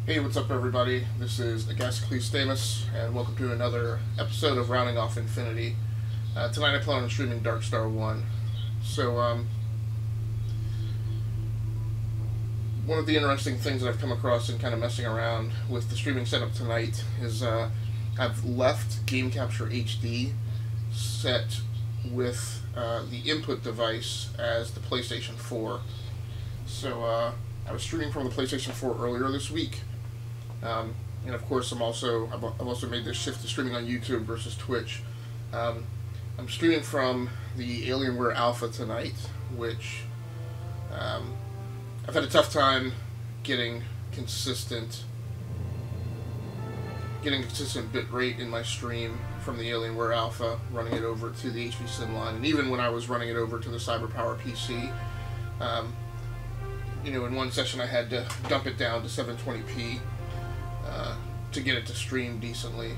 Hey, what's up everybody? This is Agassiz and welcome to another episode of Rounding Off Infinity. Tonight I plan on streaming Darkstar 1. So, one of the interesting things that I've come across in kind of messing around with the streaming setup tonight is I've left Game Capture HD set with the input device as the PlayStation 4. So, I was streaming from the PlayStation 4 earlier this week. And of course, I've also made this shift to streaming on YouTube versus Twitch. I'm streaming from the Alienware Alpha tonight, which I've had a tough time getting consistent bit rate in my stream from the Alienware Alpha, running it over to the HP Sim line, and even when I was running it over to the CyberPower PC. In one session I had to dump it down to 720p. To get it to stream decently.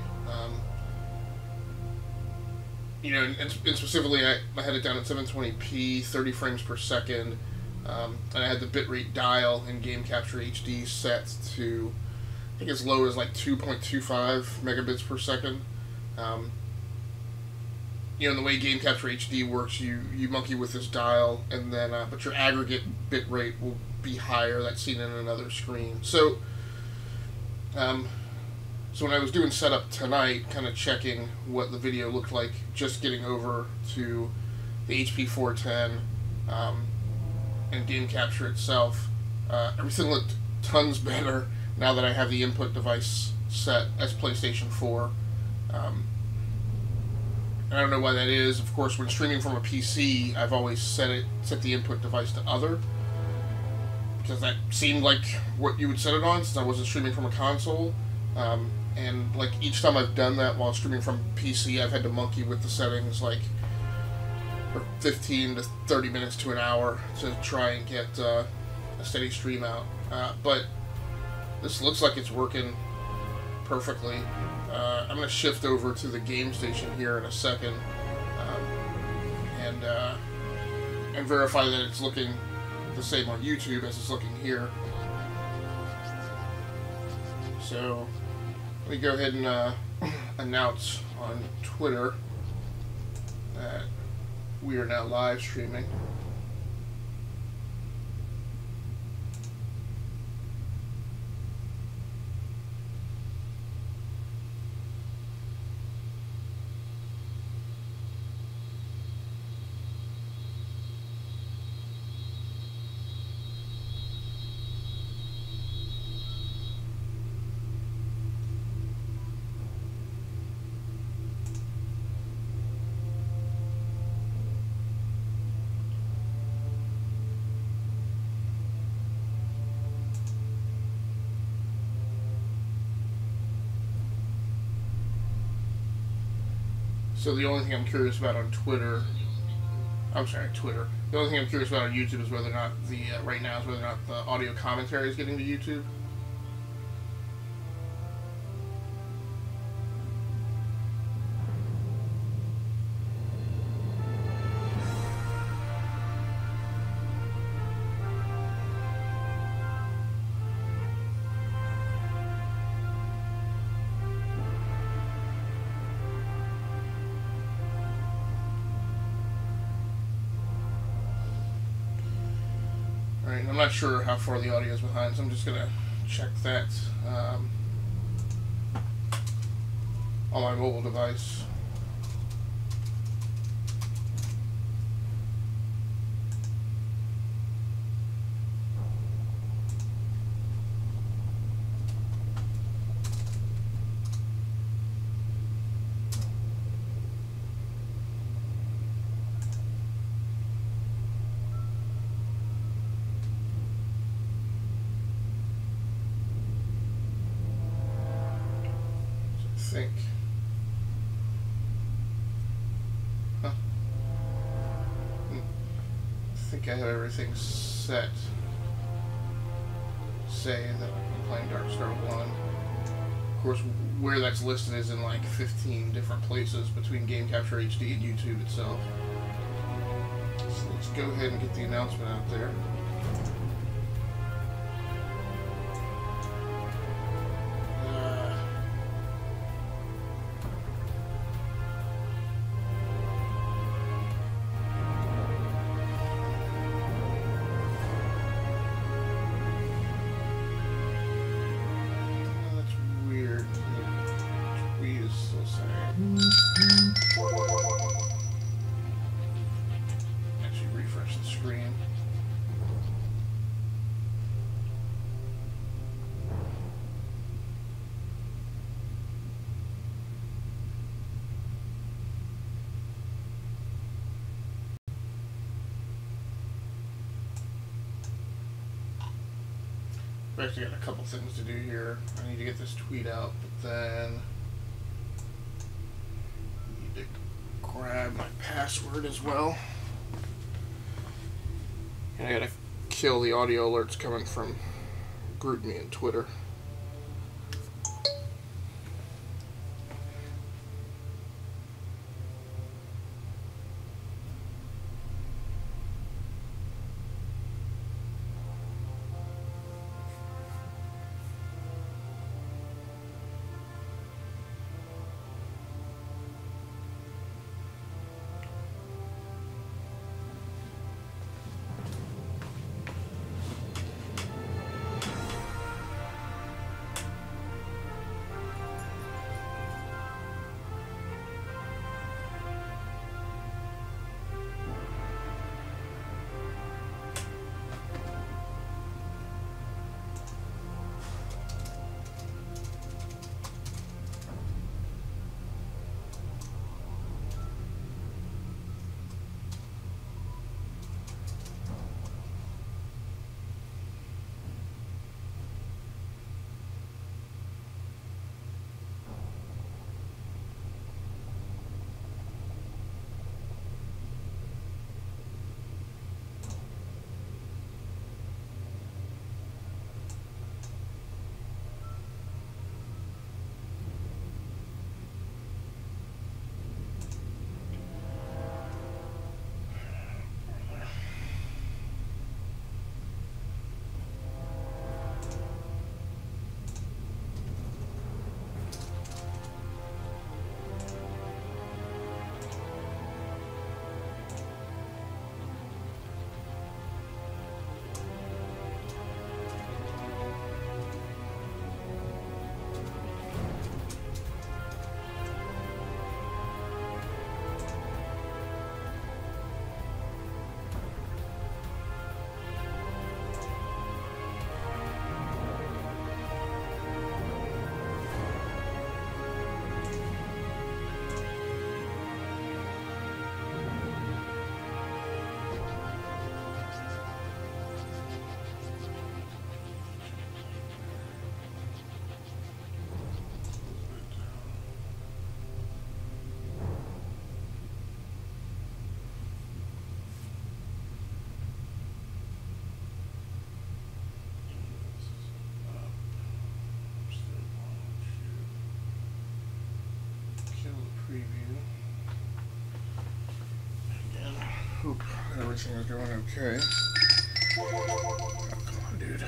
And specifically I had it down at 720p, 30 frames per second, and I had the bitrate dial in Game Capture HD set to, I think as low as like 2.25 megabits per second. The way Game Capture HD works, you monkey with this dial, and then but your aggregate bitrate will be higher. That's seen in another screen. So when I was doing setup tonight, kind of checking what the video looked like, just getting over to the HP 410 and Game Capture itself, everything looked tons better now that I have the input device set as PlayStation 4. And I don't know why that is. Of course, when streaming from a PC, I've always set the input device to other, because that seemed like what you would set it on, since I wasn't streaming from a console. And like each time I've done that while streaming from PC, I've had to monkey with the settings like for 15 to 30 minutes to an hour to try and get a steady stream out. But this looks like it's working perfectly. I'm going to shift over to the game station here in a second and verify that it's looking the same on YouTube as it's looking here. So let me go ahead and announce on Twitter that we are now live streaming. So the only thing I'm curious about on Twitter, the only thing I'm curious about on YouTube is whether or not right now is whether or not the audio commentary is getting to YouTube. I'm not sure how far the audio is behind, so I'm just going to check that on my mobile device. Think. Huh. I think I have everything set. Say that I'm playing Darkstar 1. Of course, where that's listed is in like 15 different places between Game Capture HD and YouTube itself. So let's go ahead and get the announcement out there. I've actually got a couple things to do here. I need to get this tweet out, but then I need to grab my password as well. And I gotta kill the audio alerts coming from GroupMe and Twitter. Hope everything is going okay. Oh, come on, dude.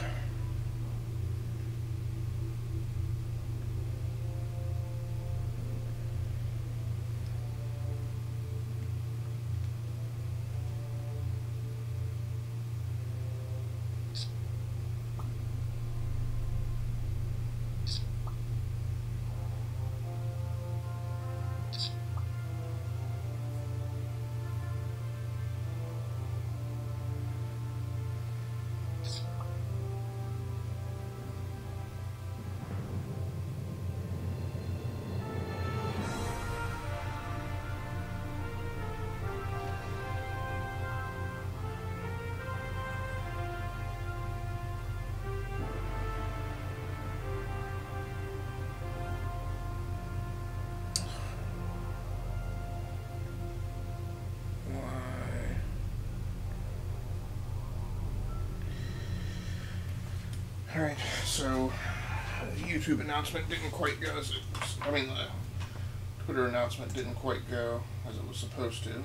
Alright, so the YouTube announcement didn't quite go as the Twitter announcement didn't quite go as it was supposed to.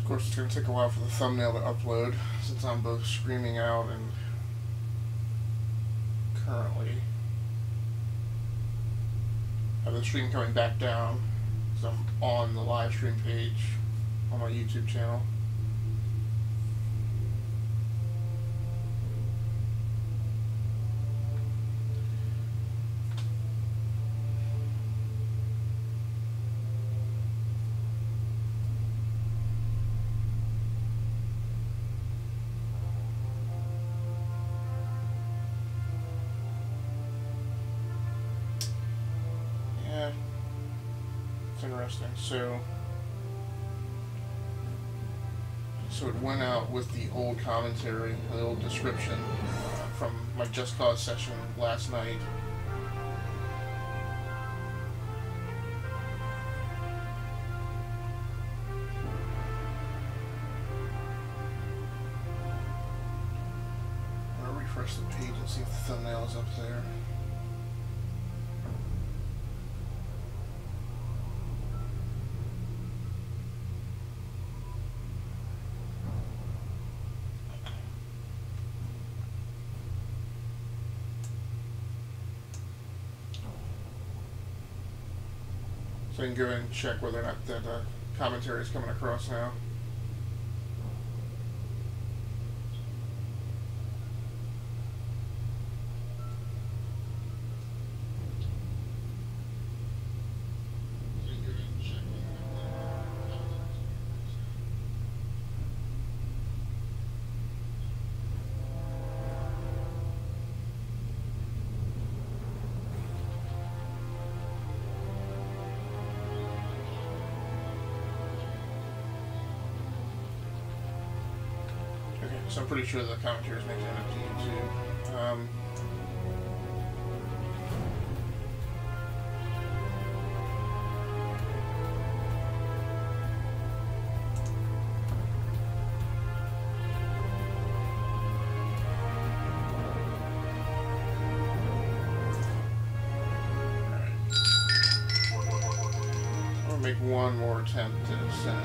Of course, it's going to take a while for the thumbnail to upload since I'm both streaming out and currently have the stream coming back down because I'm on the live stream page on my YouTube channel. Interesting. So it went out with the old commentary, the old description from my Just Cause session last night. I'm gonna refresh the page and see if the thumbnail is up there. So I can go ahead and check whether or not that commentary is coming across now. So I'm pretty sure the commentary is making it up to YouTube. I'm gonna make one more attempt to send.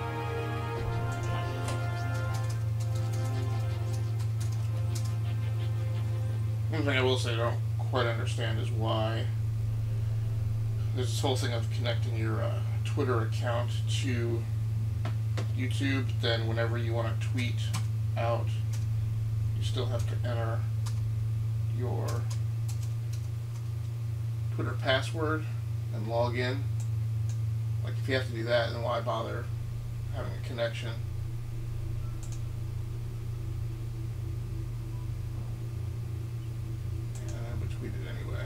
One thing I will say I don't quite understand is why there's this whole thing of connecting your Twitter account to YouTube. Then whenever you want to tweet out, you still have to enter your Twitter password and log in. Like, if you have to do that, then why bother having a connection? Tweet it anyway.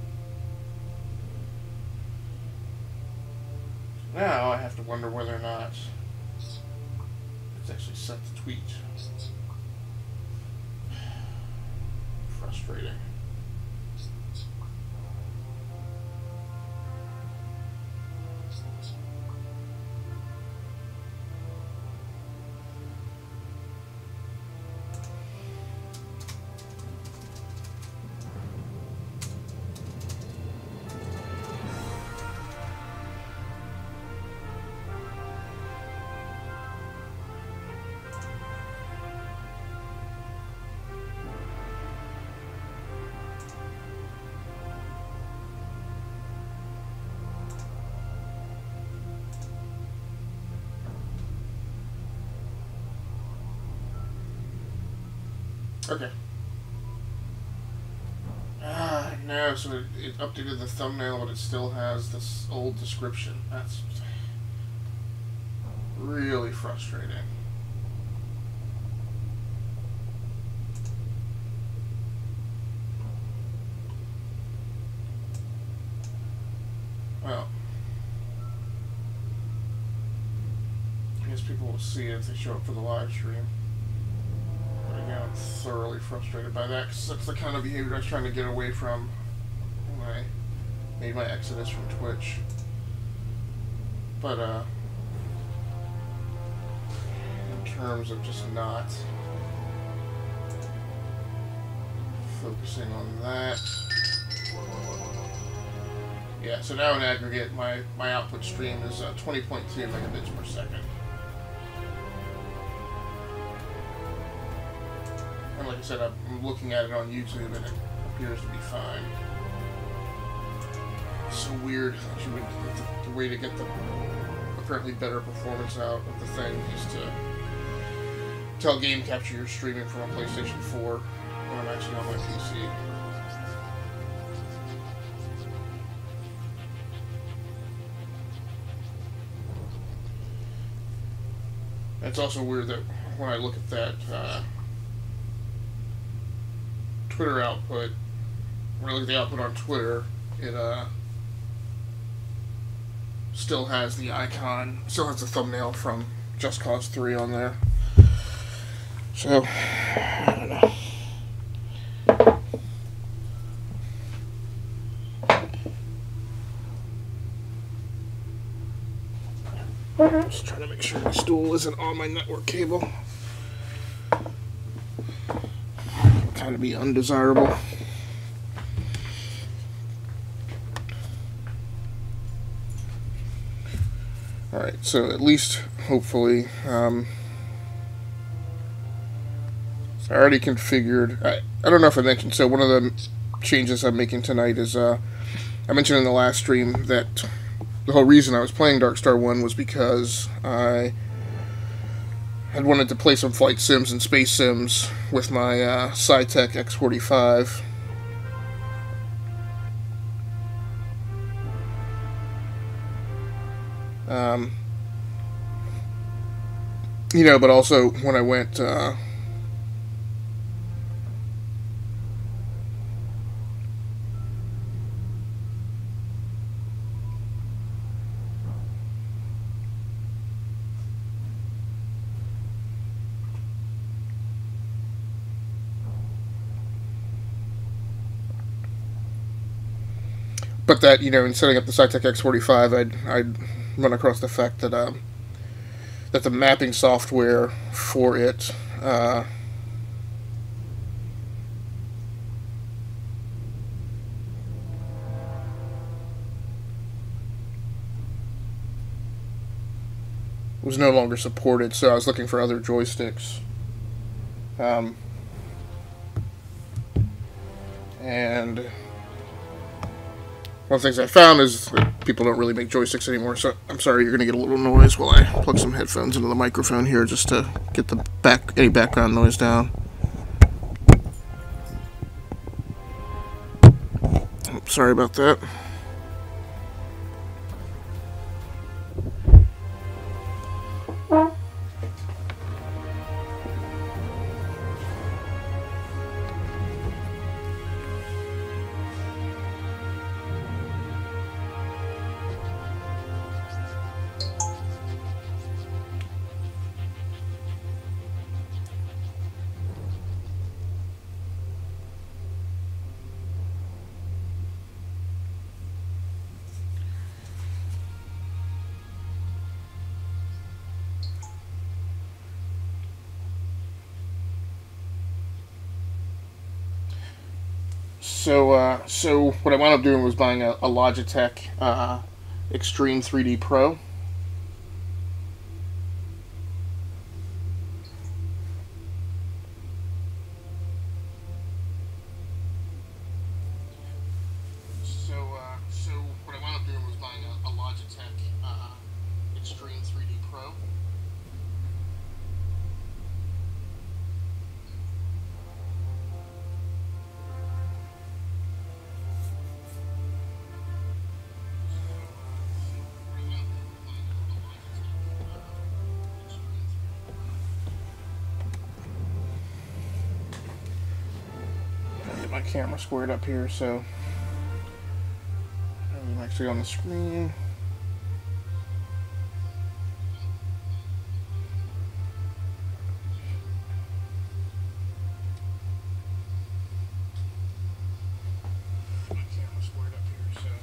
So now I have to wonder whether or not it's actually sent the tweet. Frustrating. Okay. No, so it updated the thumbnail, but it still has this old description. That's really frustrating. Well, I guess people will see it if they show up for the live stream. But again, I'm thoroughly frustrated by that, because that's the kind of behavior I was trying to get away from when I made my exodus from Twitch. But, in terms of just not focusing on that. Yeah, so now in aggregate, my output stream is 20.2 megabits per second. And like I said, I'm looking at it on YouTube and it appears to be fine. It's so weird that you would, the way to get the apparently better performance out of the thing is to tell game capture you're streaming from a PlayStation 4 when I'm actually on my PC. It's also weird that when I look at that Twitter output, when I look at the output on Twitter, it still has the icon, still has the thumbnail from Just Cause 3 on there. So, I don't know. Just trying to make sure the stool isn't on my network cable. Kind of be undesirable. Alright, so at least, hopefully, so I already configured, I don't know if I mentioned, so one of the changes I'm making tonight is, I mentioned in the last stream that the whole reason I was playing Darkstar 1 was because I had wanted to play some flight sims and space sims with my Saitek X45. You know, but also when I went but that, you know, in setting up the Saitek X45, I'd run across the fact that that the mapping software for it was no longer supported, so I was looking for other joysticks. And one of the things I found is that people don't really make joysticks anymore, so I'm sorry you're going to get a little noise while I plug some headphones into the microphone here just to get the any background noise down. Sorry about that. So what I wound up doing was buying a Logitech Extreme 3D Pro. So what I wound up doing was buying a Logitech Extreme 3D Pro. My camera squared up here, so I'm actually on the screen. My camera squared up here, so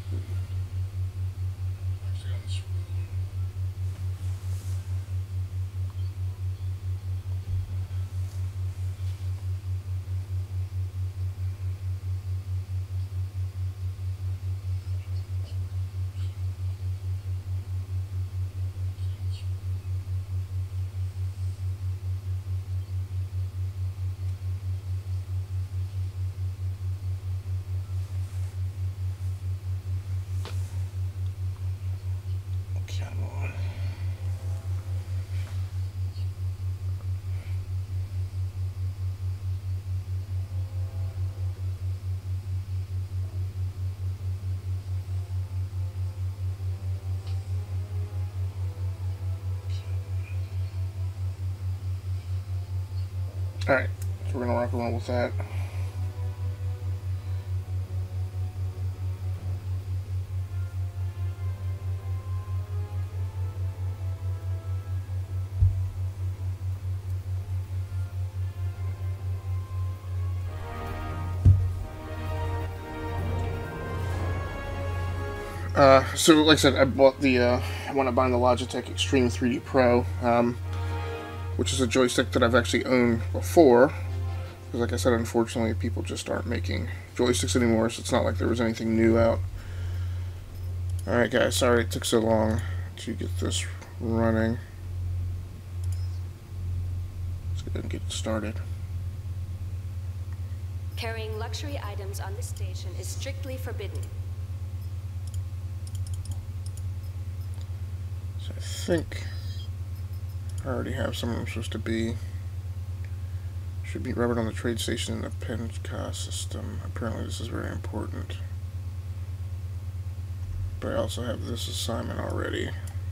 I'm actually on the screen. Alright, so we're gonna rock and roll with that. So like I said, I bought the, I want to buy the Logitech Extreme 3D Pro, which is a joystick that I've actually owned before, because like I said, unfortunately, people just aren't making joysticks anymore, so it's not like there was anything new out. Alright guys, sorry it took so long to get this running. Let's go ahead and get it started. Carrying luxury items on this station is strictly forbidden. So I think I already have somewhere I'm supposed to be. Should be rubbered on the trade station in the Penca system. Apparently this is very important. But I also have this assignment already.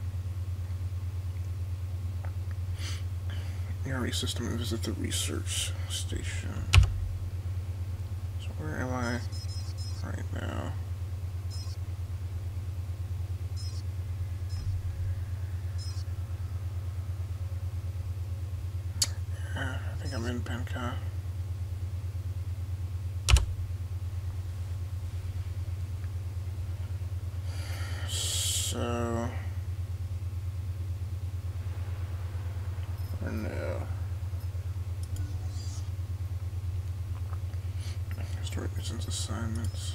ERE system and visit the research station. So where am I right now? I think I'm in Penca. So, or no. Start missions assignments.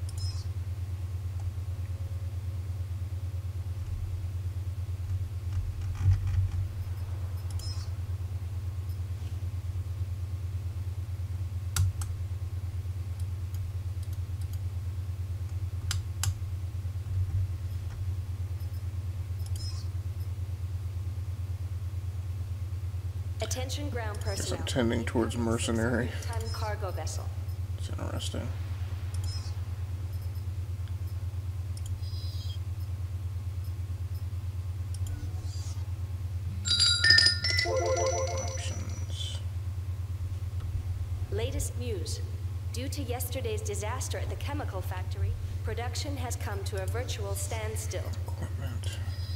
Attention ground personnel. Guess I'm tending towards mercenary. Ton cargo vessel. It's interesting. Options. Latest news. Due to yesterday's disaster at the chemical factory, production has come to a virtual standstill. Equipment.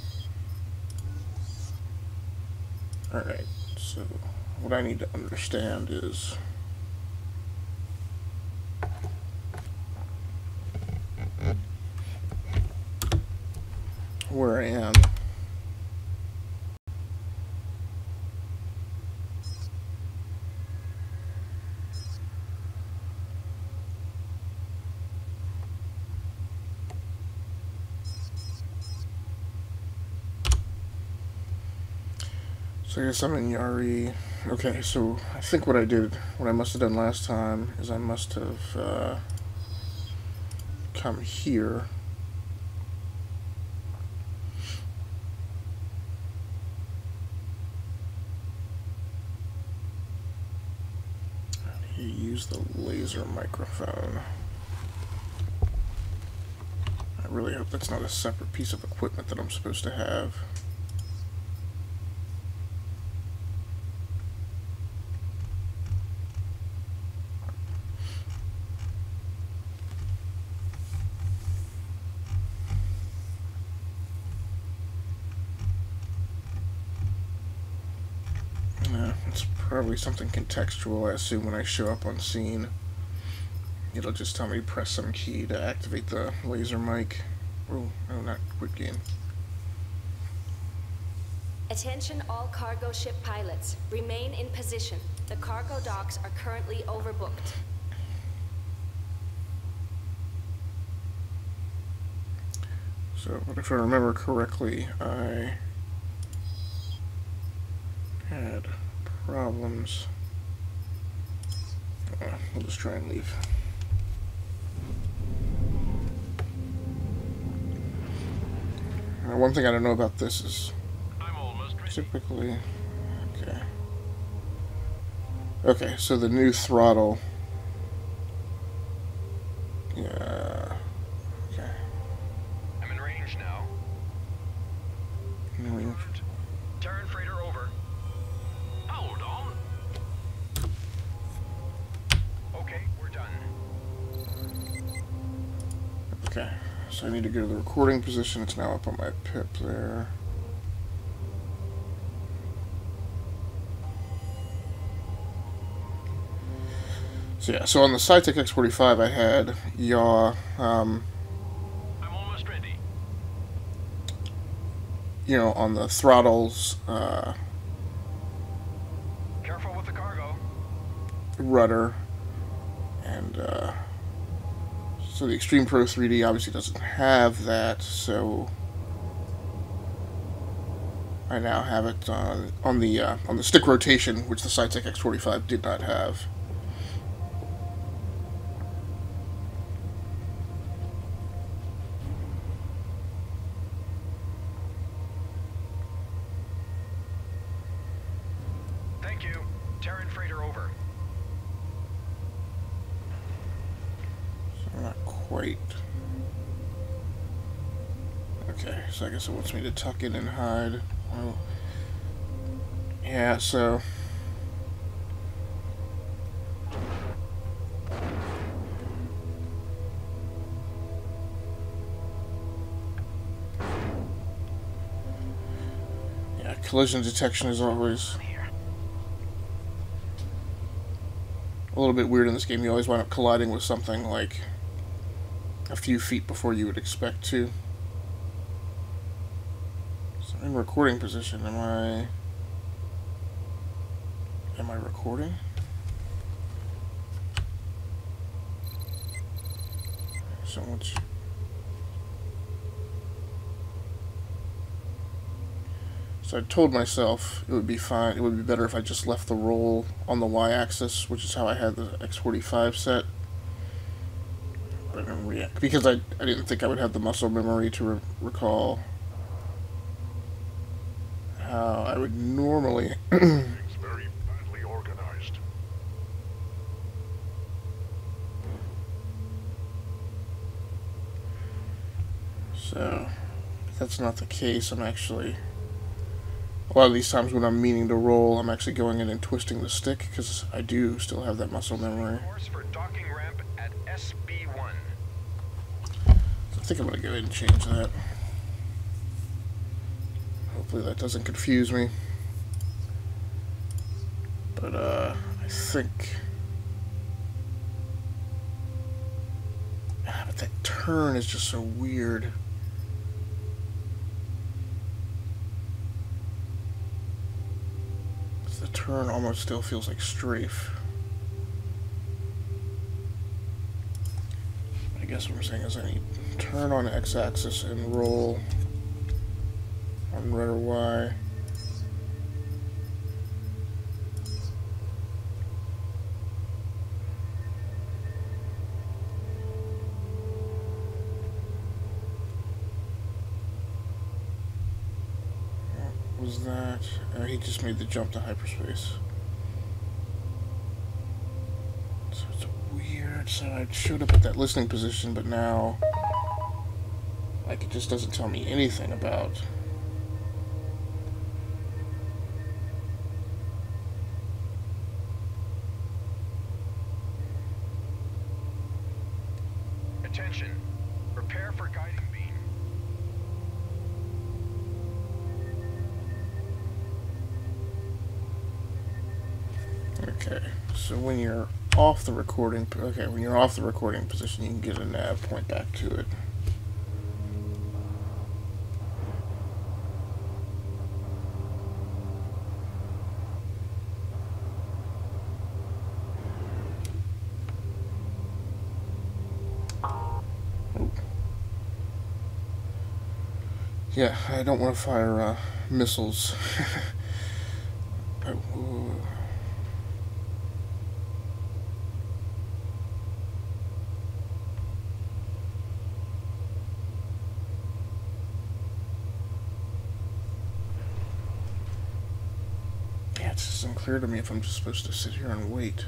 Alright, so what I need to understand is where I am. So I guess I'm in Yari. Okay, so I think what I must have done last time is I must have come here. You use the laser microphone. I really hope that's not a separate piece of equipment that I'm supposed to have. It's probably something contextual. I assume when I show up on scene, it'll just tell me to press some key to activate the laser mic. Oh, no, not quit game. Attention all cargo ship pilots. Remain in position. The cargo docks are currently overbooked. So, but if I remember correctly, I had problems. We'll just try and leave. Now, one thing I don't know about this is typically, okay, so the new throttle, yeah, okay. I'm in range now. In range. Turn freighter over. Hold on. Okay, so I need to go to the recording position. It's now up on my pip there. So yeah, so on the Saitek X45 I had yaw, I'm almost ready. you know, on the throttles, Careful with the cargo. rudder, and so the Extreme Pro 3D obviously doesn't have that, so I now have it on the stick rotation, which the Saitek X45 did not have. Thank you. Terran freighter over. So not quite. Okay, so I guess it wants me to tuck in and hide. Well, yeah, so yeah, collision detection is always a little bit weird in this game. You always wind up colliding with something like a few feet before you would expect to. So in recording position, am I recording? So much. So I told myself it would be fine. It would be better if I just left the roll on the y-axis, which is how I had the X45 set. But I didn't react because I didn't think I would have the muscle memory to recall how I would normally. It's very badly organized. So if that's not the case, I'm actually. A lot of these times when I'm meaning to roll, I'm actually going in and twisting the stick because I do still have that muscle memory. Course for docking ramp at SB1. So I think I'm going to go ahead and change that. Hopefully that doesn't confuse me. But I think. But that turn is just so weird. The turn almost still feels like strafe. I guess what I'm saying is I need turn on x-axis and roll on red or y. What was that? He just made the jump to hyperspace. So it's weird. So I showed up at that listening position, but now, like, it just doesn't tell me anything about. Attention. Prepare for guiding beam. Okay, so when you're off the recording, when you're off the recording position, you can get a nav point back to it. Oh. Yeah, I don't want to fire missiles. It just unclear to me if I'm just supposed to sit here and wait.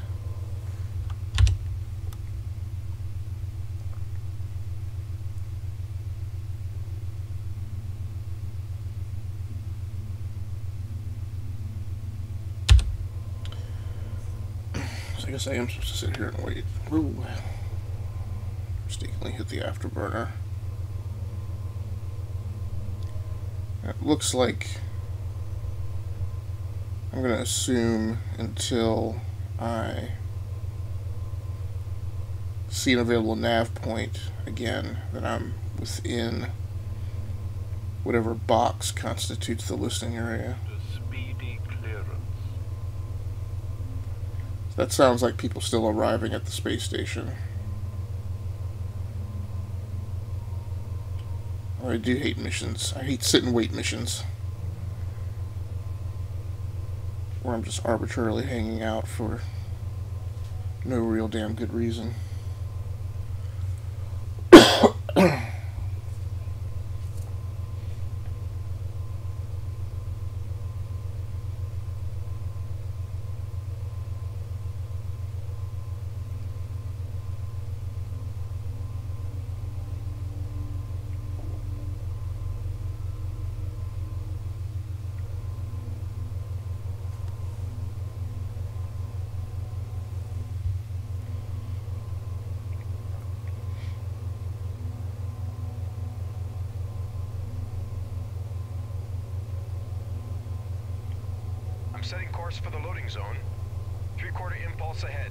So I guess I am supposed to sit here and wait. Ooh. Mistakenly hit the afterburner. It looks like I'm going to assume until I see an available nav point again that I'm within whatever box constitutes the listening area. Speedy clearance. That sounds like people still arriving at the space station. Oh, I do hate missions. I hate sit and wait missions, where I'm just arbitrarily hanging out for no real damn good reason. I'm setting course for the loading zone. 3/4 impulse ahead.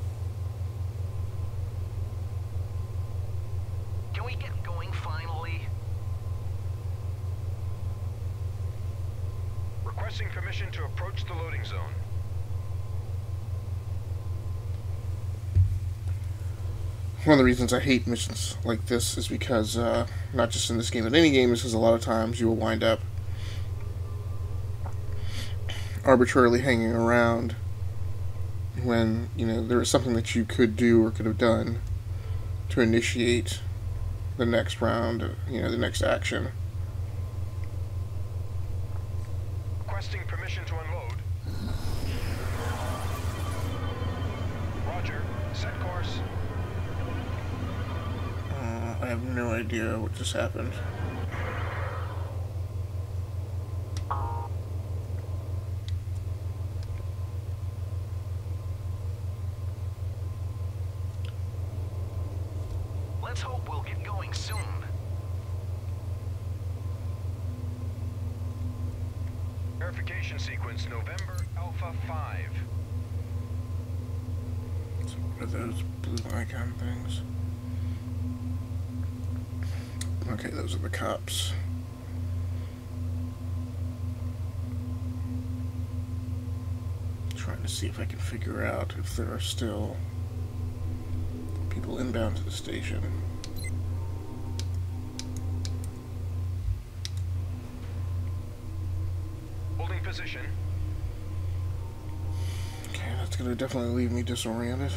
Can we get going finally? Requesting permission to approach the loading zone. One of the reasons I hate missions like this is because, not just in this game, but any game, is because a lot of times you will wind up arbitrarily hanging around when, you know, there is something that you could do or could have done to initiate the next round, you know, the next action. Requesting permission to unload. Roger. Set course. I have no idea what just happened. Let's hope we'll get going soon. Verification sequence November Alpha 5. What are those blue icon things? Okay, those are the cops. Trying to see if I can figure out if there are still people inbound to the station. Holding position. Okay, that's gonna definitely leave me disoriented.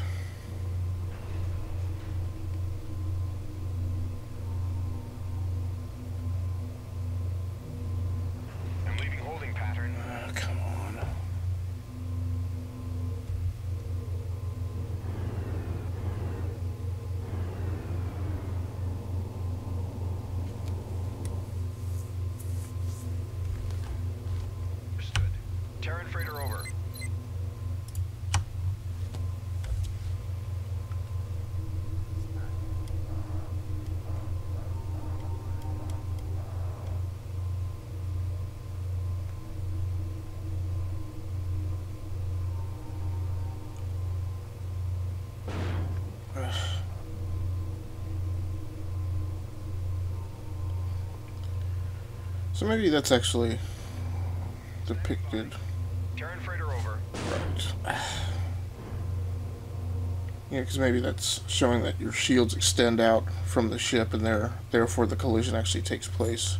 I'm leaving holding pattern. Come on. Understood. Terran freighter over. So maybe that's actually depicted. Terran freighter over. Right. Yeah, because maybe that's showing that your shields extend out from the ship, and therefore the collision actually takes place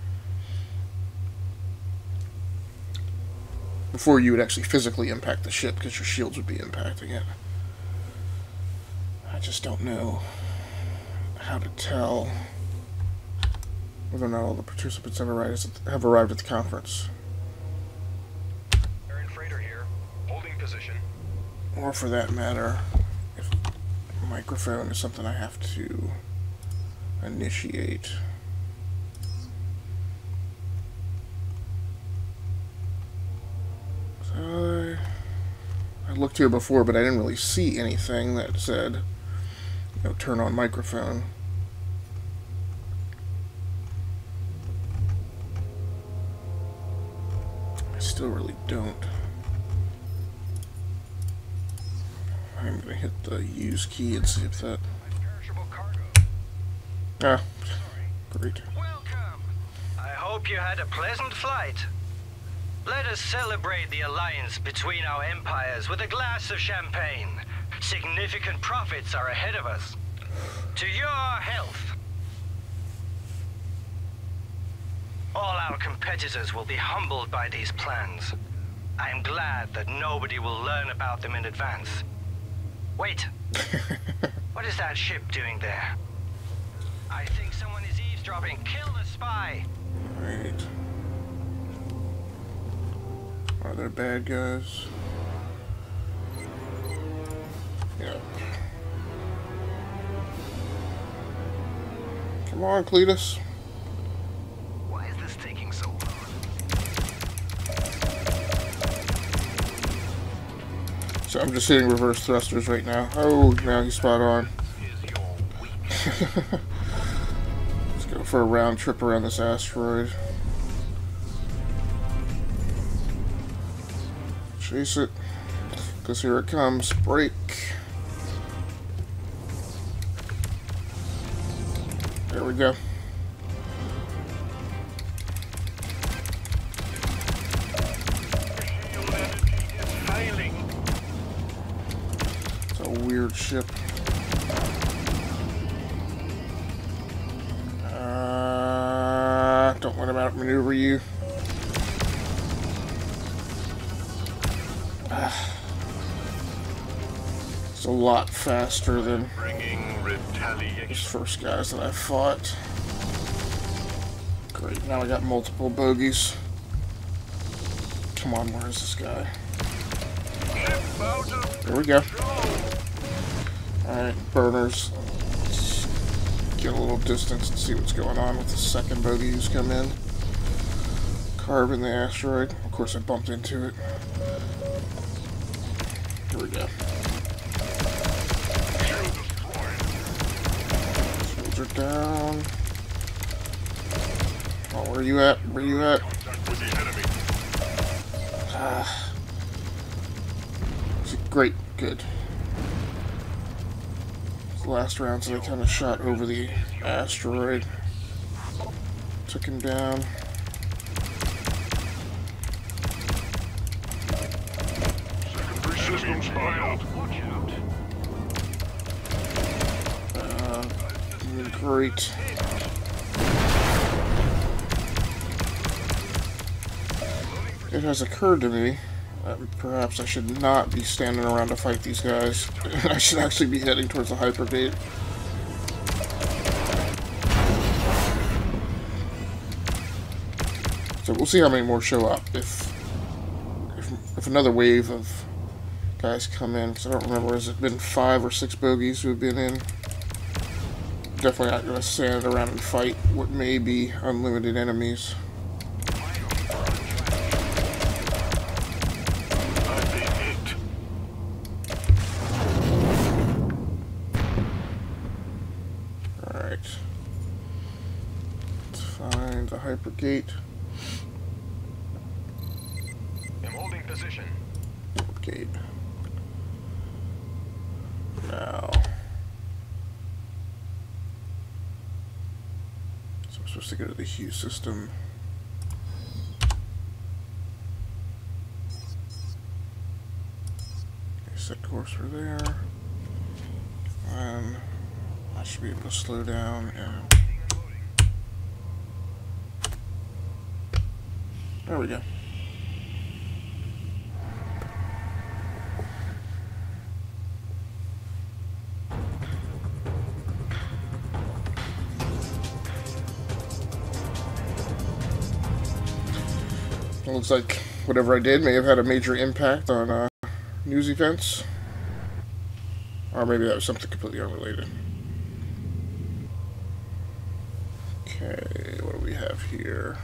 before you would actually physically impact the ship, because your shields would be impacting it. I just don't know how to tell whether or not all the participants have arrived at the conference. Terran freighter here. Holding position. Or for that matter, if microphone is something I have to initiate. So I looked here before, but I didn't really see anything that said, you know, turn on microphone. I still really don't. I'm gonna hit the use key and see if that... Perishable cargo. Ah, great. Welcome. I hope you had a pleasant flight. Let us celebrate the alliance between our empires with a glass of champagne. Significant profits are ahead of us. To your health. All our competitors will be humbled by these plans. I am glad that nobody will learn about them in advance. Wait. What is that ship doing there? I think someone is eavesdropping. Kill the spy. Right. Are there bad guys? Yeah. Come on, Cletus. Why is this taking so long? So I'm just hitting reverse thrusters right now. Oh, now he's spot on. Let's go for a round trip around this asteroid. Chase it. Because here it comes. Brake. There we go. It's a weird ship. Don't let him outmaneuver you. It's a lot faster than these first guys that I fought. Great, now I got multiple bogeys. Come on, where is this guy? There we go. Alright, burners. Let's get a little distance and see what's going on with the second bogey who's come in. Carving the asteroid. Of course, I bumped into it. Here we go. Shields are down. Oh, where are you at? Where are you at? Great, good. The last rounds I kind of shot over the asteroid. Took him down. Systems failed. Great. It has occurred to me that perhaps I should not be standing around to fight these guys. I should actually be heading towards the hypergate. So we'll see how many more show up if another wave of guys come in, because I don't remember, has it been 5 or 6 bogeys who have been in? Definitely not going to stand around and fight what may be unlimited enemies. Alright. Let's find the hypergate. I'm holding position. Gate. Now. So I'm supposed to go to the Hue system. Okay, set course for there. And I should be able to slow down and there we go. It looks like whatever I did may have had a major impact on news events. Or maybe that was something completely unrelated. Okay, what do we have here?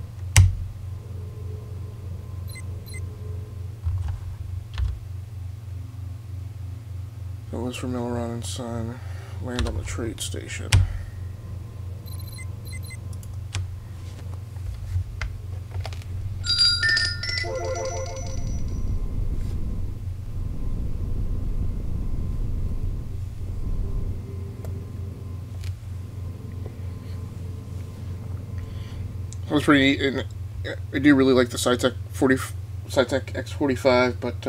That was for Milleron and Son. Land on the trade station. That was pretty neat, and I do really like the Saitek X45, but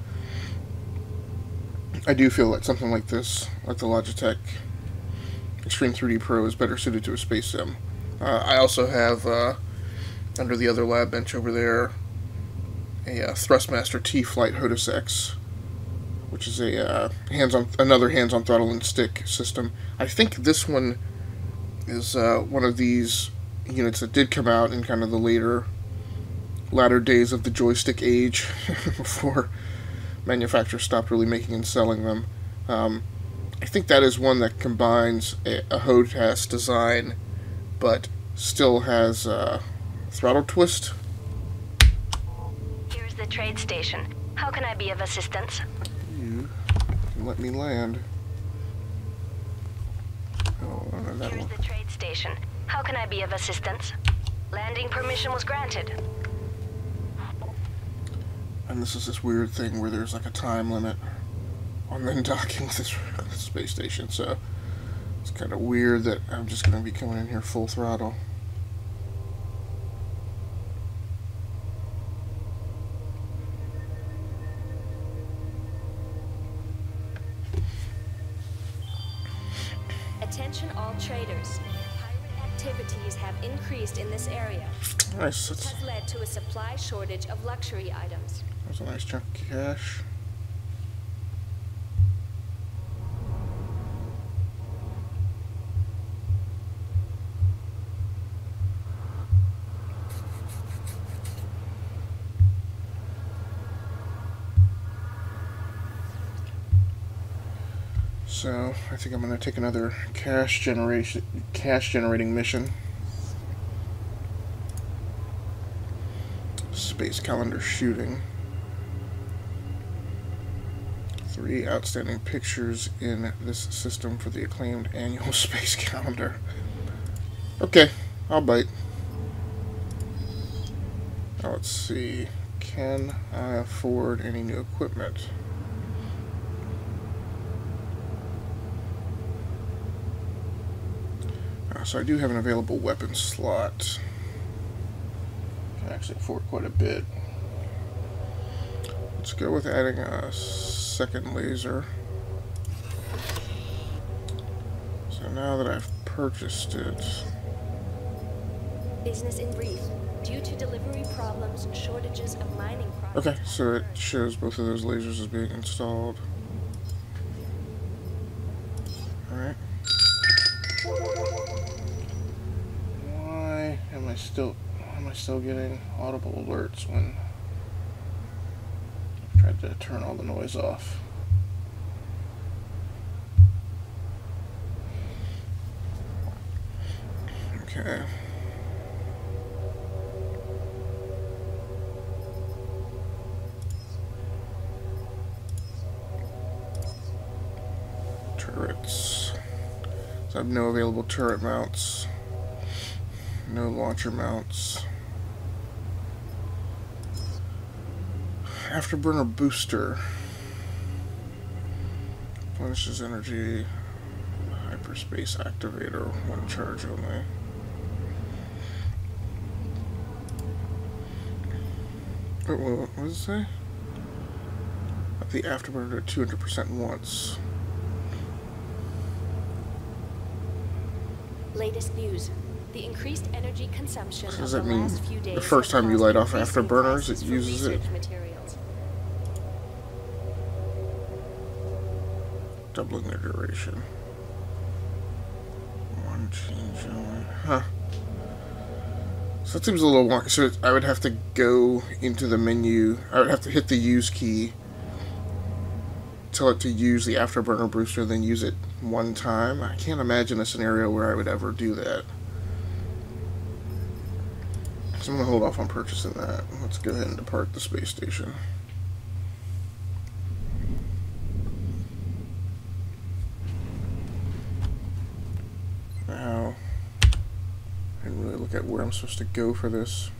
I do feel that something like this, like the Logitech Extreme 3D Pro, is better suited to a space sim. I also have, under the other lab bench over there, a Thrustmaster T-Flight HOTUS X, which is a another hands-on throttle and stick system. I think this one is one of these units that did come out in kind of the latter days of the joystick age, before manufacturers stopped really making and selling them. I think that is one that combines a HOTUS design, but still has throttle twist. Here's the trade station. How can I be of assistance? You can let me land. Oh, that Here's one. the trade station. How can I be of assistance? Landing permission was granted. And this is this weird thing where there's like a time limit on then docking with this space station, so it's kind of weird that I'm just going to be coming in here full throttle. Attention all traders. Pirate activities have increased in this area. Nice. This has led to a supply shortage of luxury items. That's a nice chunk of cash. So I think I'm going to take another cash generating mission. Space calendar shooting. 3 outstanding pictures in this system for the acclaimed annual space calendar. Okay, I'll bite. Now let's see. Can I afford any new equipment? So I do have an available weapon slot. Can actually afford quite a bit. Let's go with adding a second laser. So now that I've purchased it... Business in brief. Due to delivery problems, shortages of mining products. Okay, so it shows both of those lasers as being installed. Alright. Why am I still getting audible alerts when I tried to turn all the noise off? Okay. Turrets. So I have no available turret mounts. No launcher mounts. Afterburner booster. Replenishes energy. Hyperspace activator. 1 charge only. Oh, what does it say? Up the afterburner to 200% once. Latest news. The increased energy consumption So of does the that mean last few days the first have time you caused light off increasing afterburners, prices it for uses it? research materials. Doubling their duration. 1 change only. Huh. So that seems a little wonky. So I would have to go into the menu. I would have to hit the use key. Tell it to use the afterburner booster, then use it 1 time. I can't imagine a scenario where I would ever do that. So I'm going to hold off on purchasing that. Let's go ahead and depart the space station. Now, I didn't really look at where I'm supposed to go for this.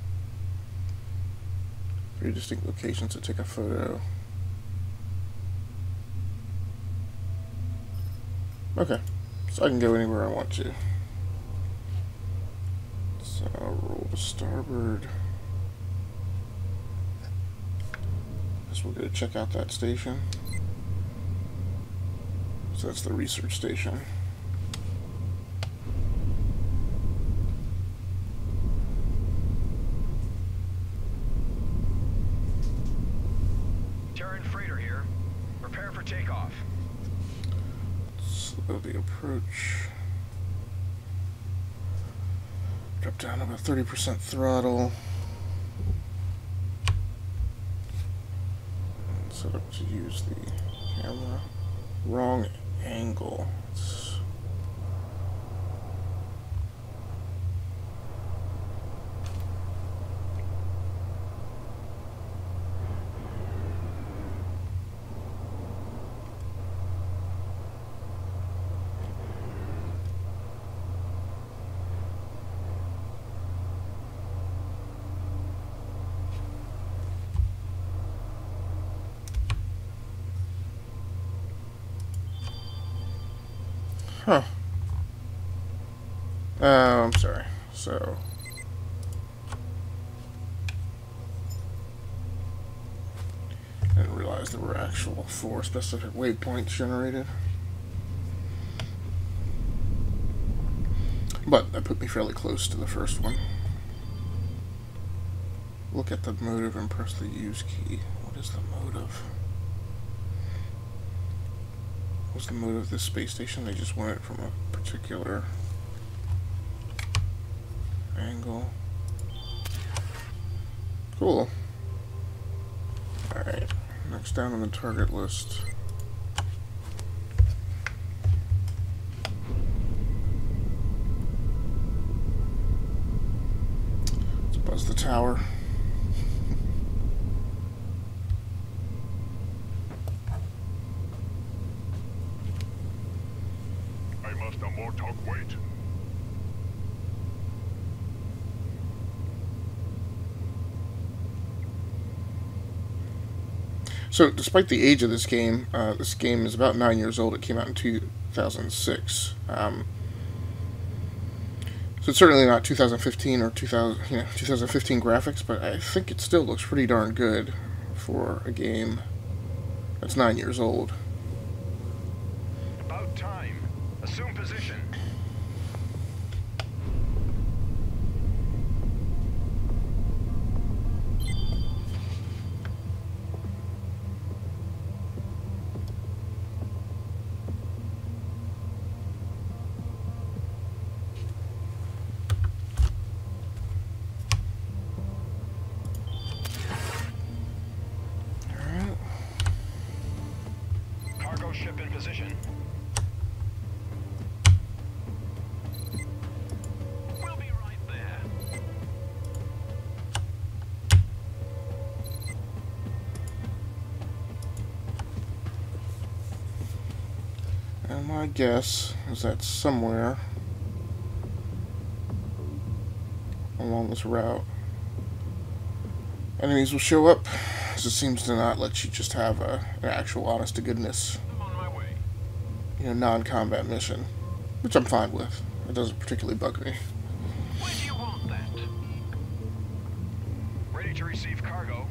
3 distinct locations to take a photo. Okay, so I can go anywhere I want to. So roll to starboard. Guess we're gonna check out that station. So that's the research station. Terran freighter here. Prepare for takeoff. Slowly approach. Drop down about 30% throttle. And set up to use the camera. Wrong angle. Huh. Oh, I'm sorry. So. I didn't realize there were actual 4 specific waypoints generated. But that put me fairly close to the first one. Look at the motive and press the use key. What is the motive? What's the motive of this space station? They just want it from a particular angle. Cool. Alright, next down on the target list. Let's buzz the tower. Wait. So, despite the age of this game is about 9 years old. It came out in 2006. So it's certainly not 2015 or 2015 graphics, but I think it still looks pretty darn good for a game that's 9 years old. About time. Assume position. Cargo ship in position. We'll be right there. And my guess is that somewhere along this route, enemies will show up, because it seems to not let you just have an actual honest-to-goodness, I'm on my way. non-combat mission, which I'm fine with. It doesn't particularly bug me. Where do you want that? Ready to receive cargo.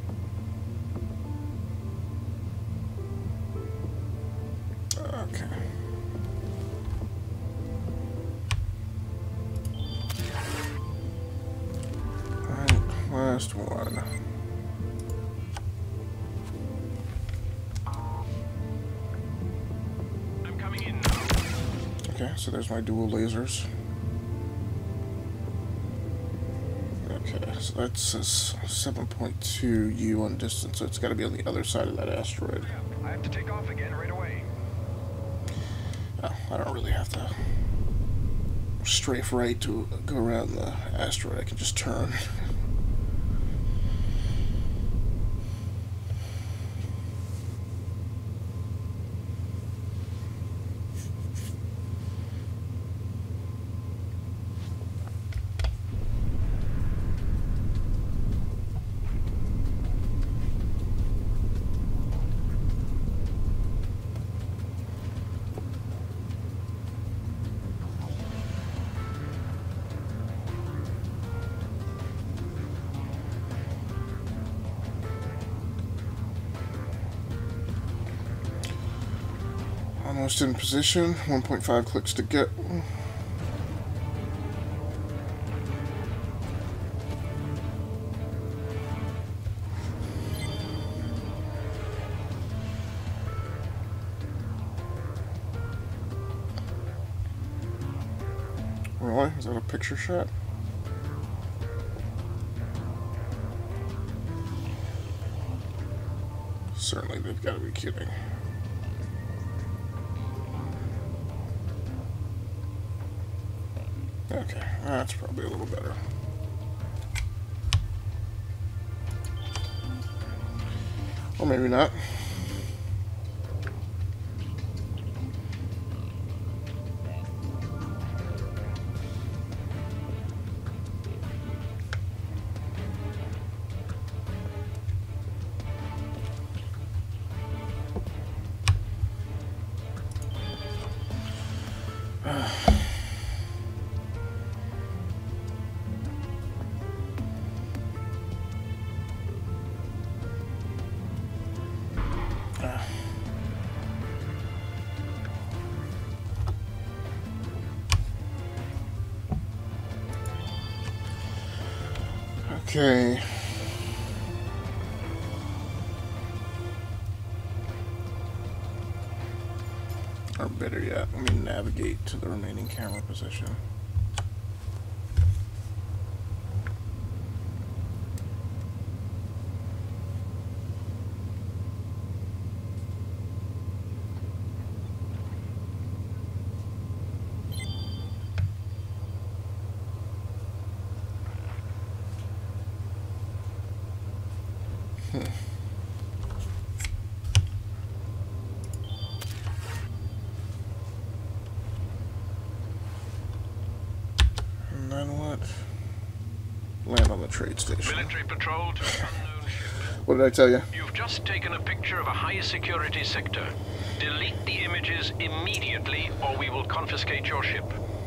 Okay. Alright, last one. I'm coming in now. Okay, so there's my dual lasers. Okay, so that says 7.2 U on distance, so it's got to be on the other side of that asteroid. I have to take off again right away. Oh, I don't really have to strafe right to go around the asteroid. I can just turn. Almost in position. 1.5 clicks to get. Really? Is that a picture shot? Certainly, they've got to be kidding. Okay, that's probably a little better. Or maybe not. Okay. Or better yet, let me navigate to the remaining camera position. And then what? Land on the trade station. Military patrol to unknown ship. What did I tell you? You've just taken a picture of a high security sector. Delete the images immediately or we will confiscate your ship.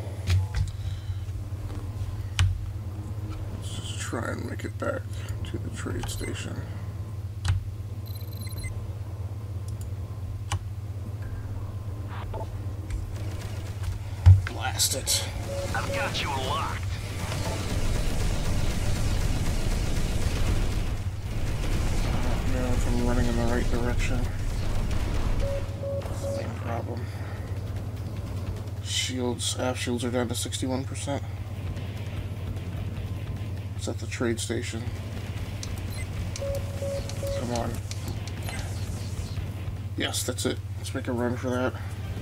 Let's just try and make it back to the trade station. Blast it. I've got you locked. I don't know if I'm running in the right direction. That's the main problem. Shields, aft shields are down to 61%. It's at the trade station. Come on. Yes, that's it. Let's make a run for that.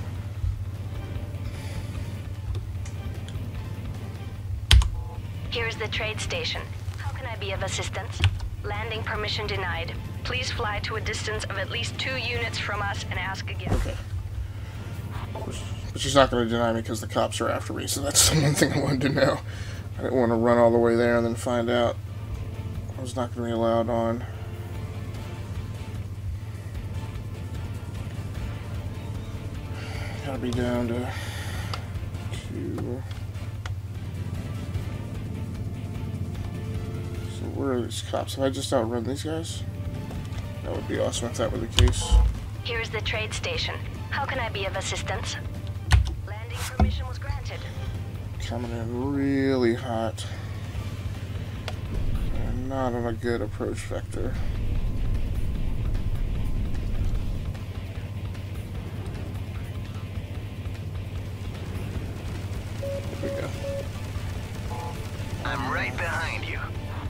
Here's the trade station. How can I be of assistance? Landing permission denied. Please fly to a distance of at least 2 units from us and ask again. Okay. But she's not going to deny me because the cops are after me, so that's the one thing I wanted to know. I didn't want to run all the way there and then find out I was not going to be allowed on. Gotta be down to 2. So where are these cops? Have I just outrun these guys? That would be awesome if that were the case. Here's the trade station. How can I be of assistance? Landing permission was granted. Coming in really hot. And not on a good approach vector. There we go. I'm right behind you.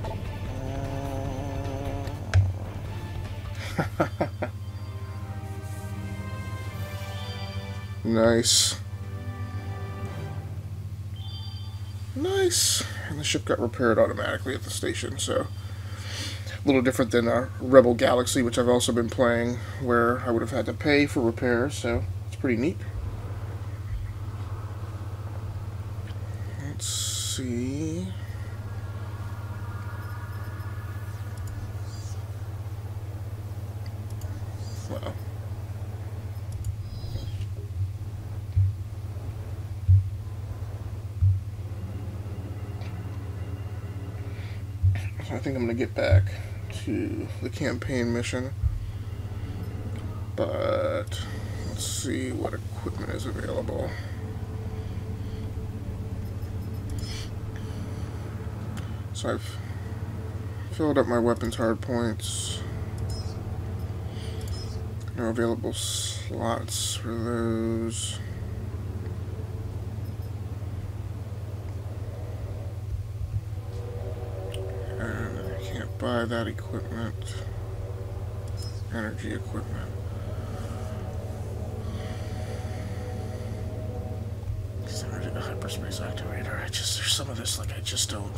Nice. Nice. And the ship got repaired automatically at the station, so a little different than Rebel Galaxy, which I've also been playing, where I would have had to pay for repairs, so it's pretty neat. Let's see. Well. I think I'm going to get back to the campaign mission, but let's see what equipment is available. So I've filled up my weapons hardpoints. No available slots for those. And I can't buy that equipment. Energy equipment. The hyperspace activator. There's some of this, like, I just don't.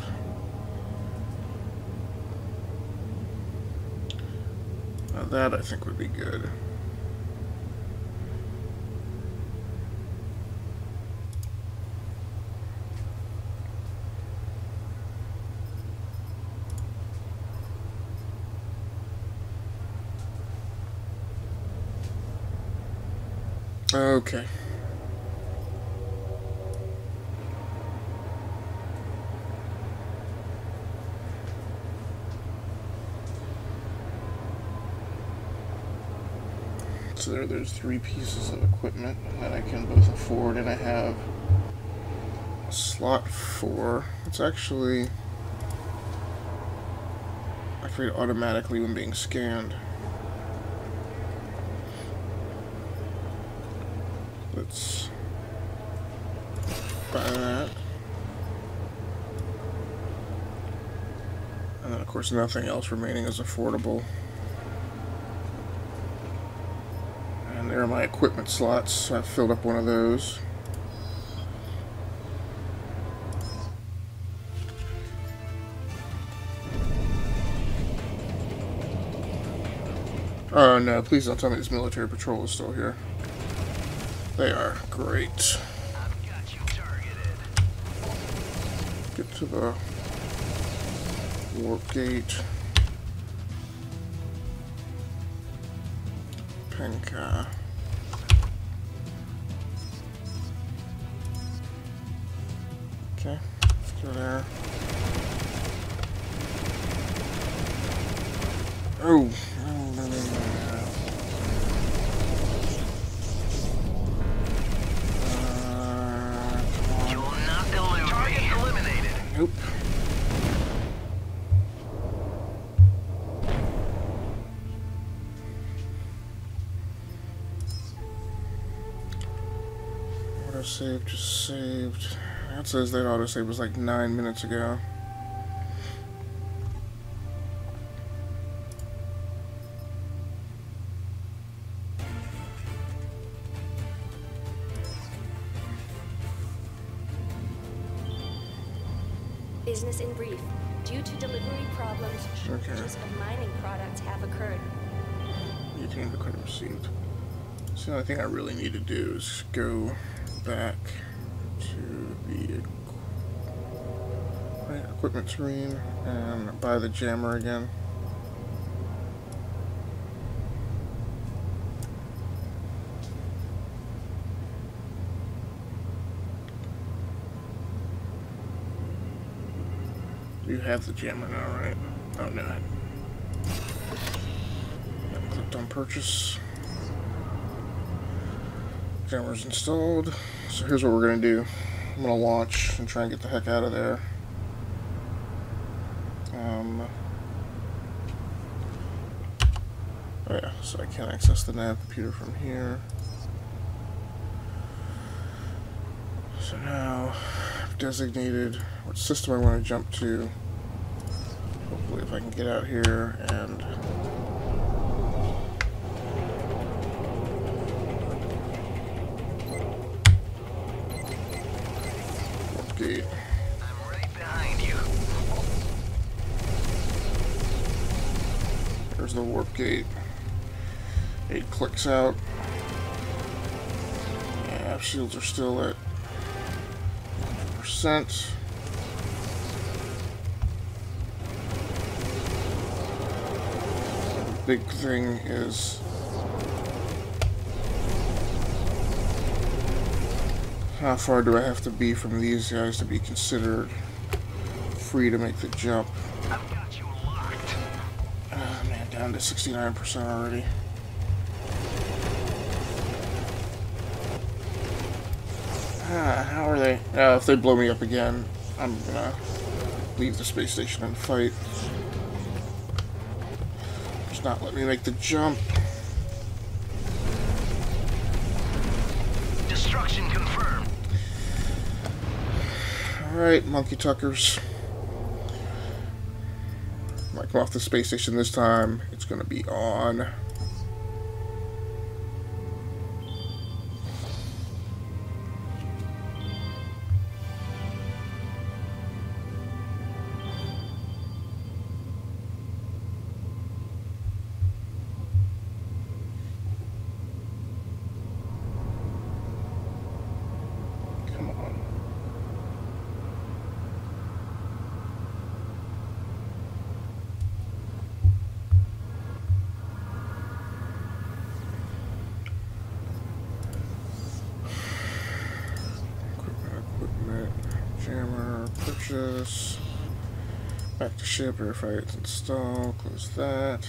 Now that I think would be good. Okay. So there's 3 pieces of equipment that I can both afford, and I have a slot for. It's actually activate automatically when being scanned. Let's buy that. And then of course nothing else remaining is affordable. And there are my equipment slots. I've filled up one of those. Oh no, please don't tell me this military patrol is still here. They are. Great. I've got you targeted. Get to the warp gate. Penka. Okay, let's go there. Oh, no. You will not elude me. Target eliminated. Nope. Autosave just saved. That says that autosave was like 9 minutes ago. Business in brief. Due to delivery problems, shortages of mining products have occurred. Maintain the credit received. So the only thing I really need to do is go back to the equipment screen and buy the jammer again. You have the jammer now, right? Oh no. I clicked on purchase. Jammer's installed. So here's what we're gonna do. I'm gonna launch and try and get the heck out of there. Oh yeah, so I can't access the nav computer from here. So now I've designated what system I want to jump to. Hopefully if I can get out here and warp gate. I'm right behind you. There's the warp gate. 8 clicks out. Yeah, shields are still at 100%. Big thing is how far do I have to be from these guys to be considered free to make the jump? I've got you locked. Man, down to 69% already. How are they? If they blow me up again, I'm gonna leave the space station and fight. Just not let me make the jump. Destruction confirmed. Alright, monkey tuckers. When I come off the space station this time, it's gonna be on. Jammer, purchase, back to ship, verify it's installed, close that.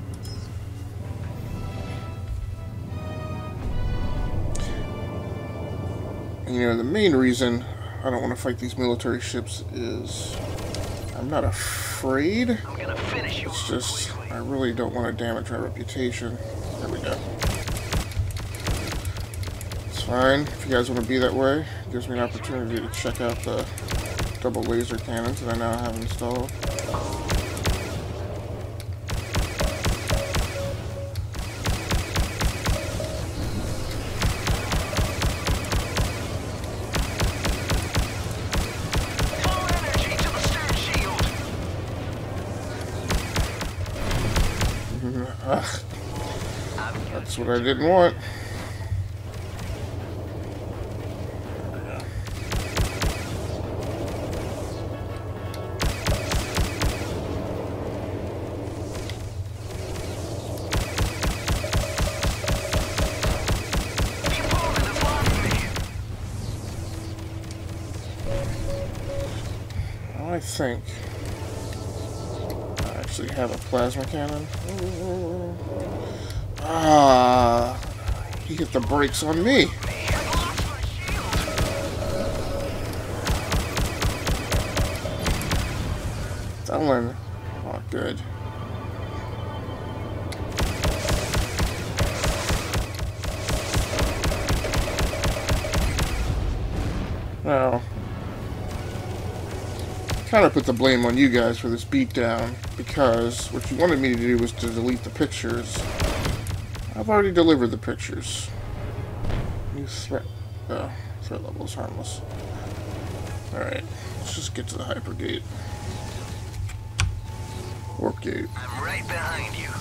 And, you know, the main reason I don't want to fight these military ships is I'm not afraid. I'm gonna finish you. It's just I really don't want to damage my reputation. There we go. Fine, if you guys want to be that way, it gives me an opportunity to check out the double laser cannons that I now have installed. Full energy to the stern shield. Ugh, that's what I didn't want. I think I actually have a plasma cannon. Ah, he hit the brakes on me. Ellen, not good. Now, kind of put the blame on you guys for this beatdown, because what you wanted me to do was to delete the pictures. I've already delivered the pictures. New threat. Oh, threat level is harmless. Alright, let's just get to the hypergate. Warp gate. I'm right behind you.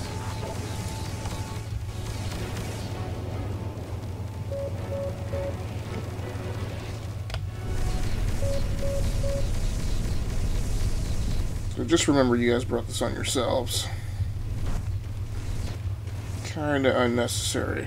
So just remember you guys brought this on yourselves. Kinda unnecessary.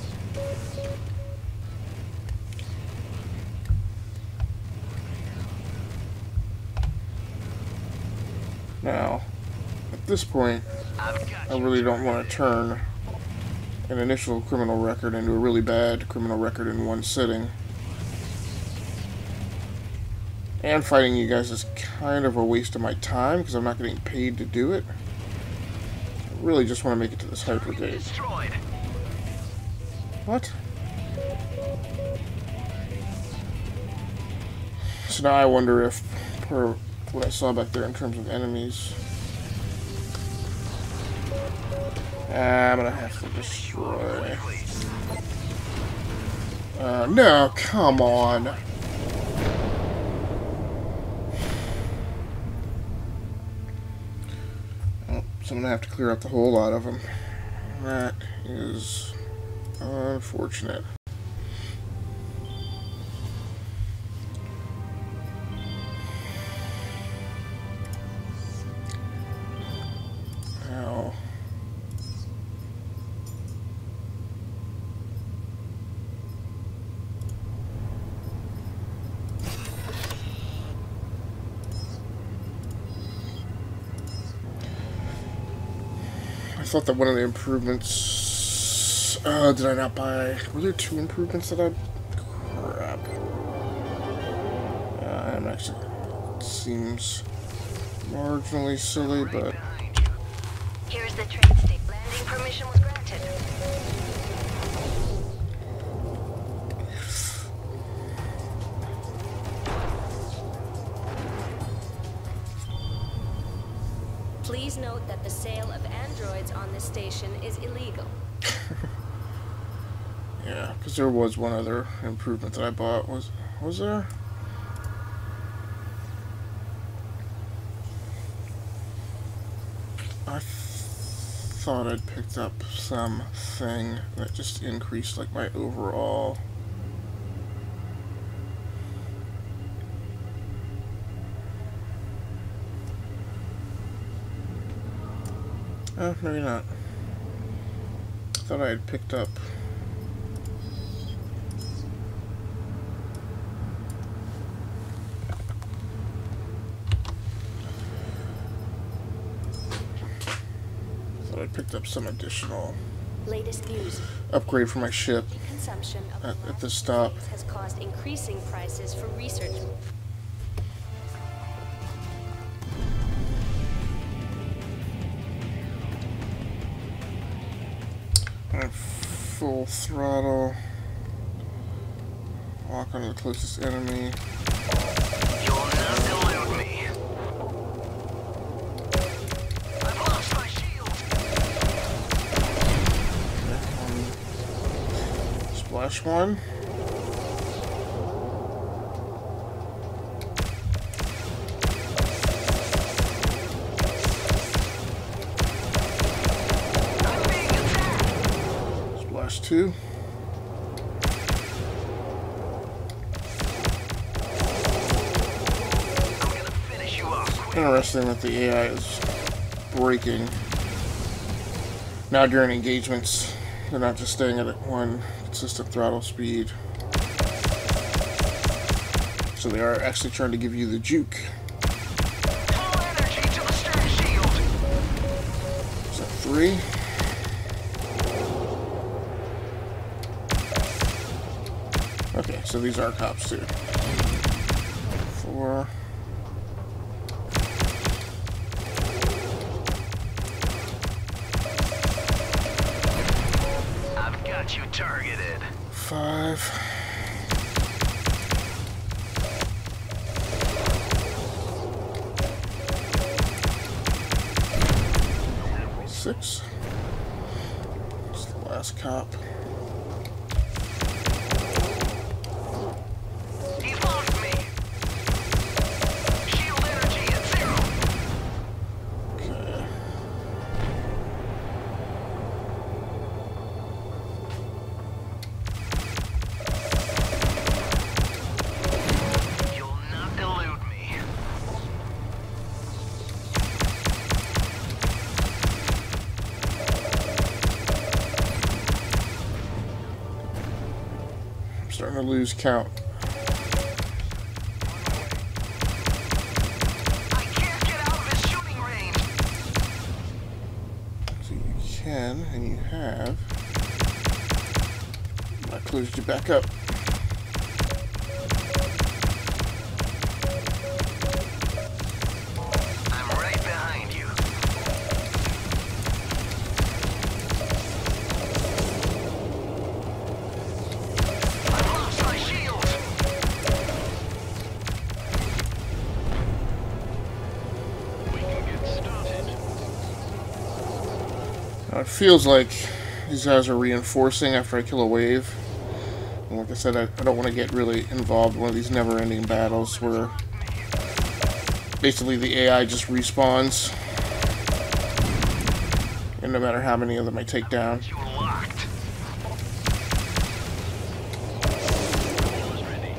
Now, at this point, I really don't want to turn an initial criminal record into a really bad criminal record in one sitting. And fighting you guys is kind of a waste of my time because I'm not getting paid to do it. I really just want to make it to this hypergate. What? So now I wonder if, per what I saw back there in terms of enemies, I'm gonna have to destroy. No, come on. So I'm gonna have to clear out the whole lot of them. That is unfortunate. Now, I thought that one of the improvements, did I not buy, were there 2 improvements that I, crap. It seems marginally silly, but... Here's the trade stick. Landing permission was granted. Please note that the sale of androids on this station is illegal. Yeah, because there was one other improvement that I bought. Was there? I thought I'd picked up something that just increased like my overall. Maybe not. I thought I had picked up. I picked up some additional Latest news. upgrade for my ship Consumption of at the stop. has caused increasing prices for research. At full throttle. Walk onto the closest enemy. You'll not elude me. I've lost my shield. Okay, splash one. I'm being attacked. Splash two. Interesting that the AI is braking. Now during engagements, they're not just staying at one consistent throttle speed. So they are actually trying to give you the juke. Full energy to the stern shield. Is that three? Okay, so these are cops too. Four. Got you targeted. Five. Six. It's the last cop. He's lost me. Shield energy at 0. Okay. You'll not elude me. I'm starting to lose count. I can't get out of his shooting range. So you can, and you have. I closed you back up. I'm right behind you. I've lost my shield. We can get started. Now it feels like these guys are reinforcing after I kill a wave. And like I said, I don't want to get really involved in one of these never-ending battles where basically the AI just respawns. And no matter how many of them I take down. You locked. Almost ready.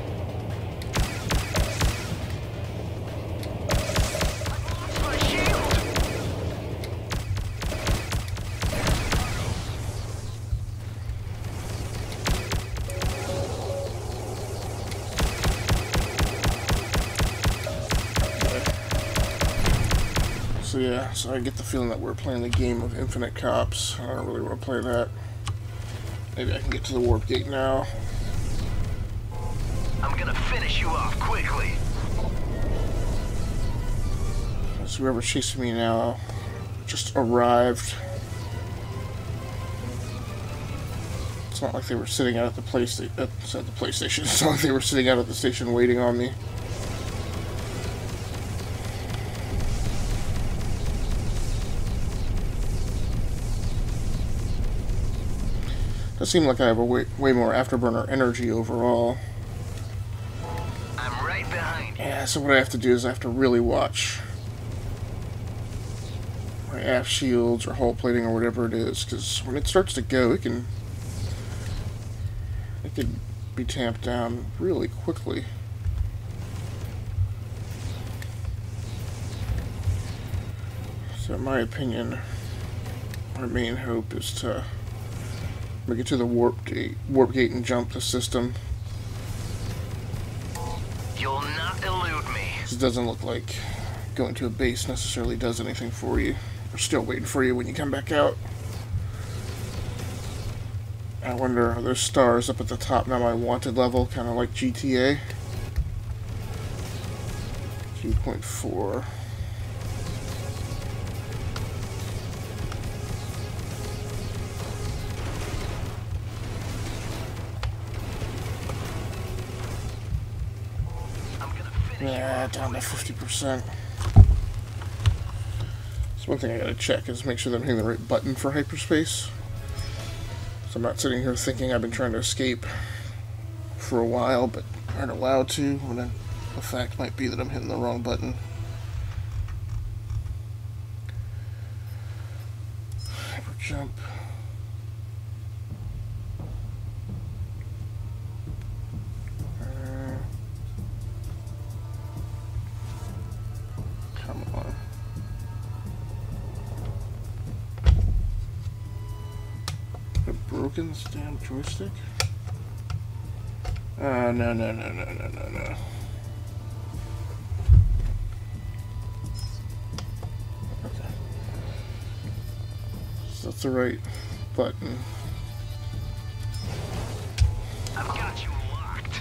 I've lost my shield. So yeah, so I get the feeling that we're playing the game of infinite cops. I don't really want to play that. Maybe I can get to the warp gate now. I'm gonna finish you off quickly. So whoever's chasing me now just arrived. It's not like they were sitting out at the PlayStation. It's not like they were sitting out at the station waiting on me. Does seem like I have a way more afterburner energy overall. I'm right behind you. Yeah, so what I have to do is I have to really watch my aft shields or hull plating or whatever it is, because when it starts to go, it could be tamped down really quickly. So in my opinion, my main hope is to make it to the warp gate and jump the system. You'll not elude me. It doesn't look like going to a base necessarily does anything for you. We're still waiting for you when you come back out. I wonder, are those stars up at the top now my wanted level, kind of like GTA? 2.4. Yeah, down to 50%. So one thing I gotta check is make sure that I'm hitting the right button for hyperspace. So I'm not sitting here thinking I've been trying to escape for a while, but aren't allowed to, when the fact might be that I'm hitting the wrong button. Hyper jump. Come on. I've broken this damn joystick? No. Okay. So that's the right button. I've got you locked.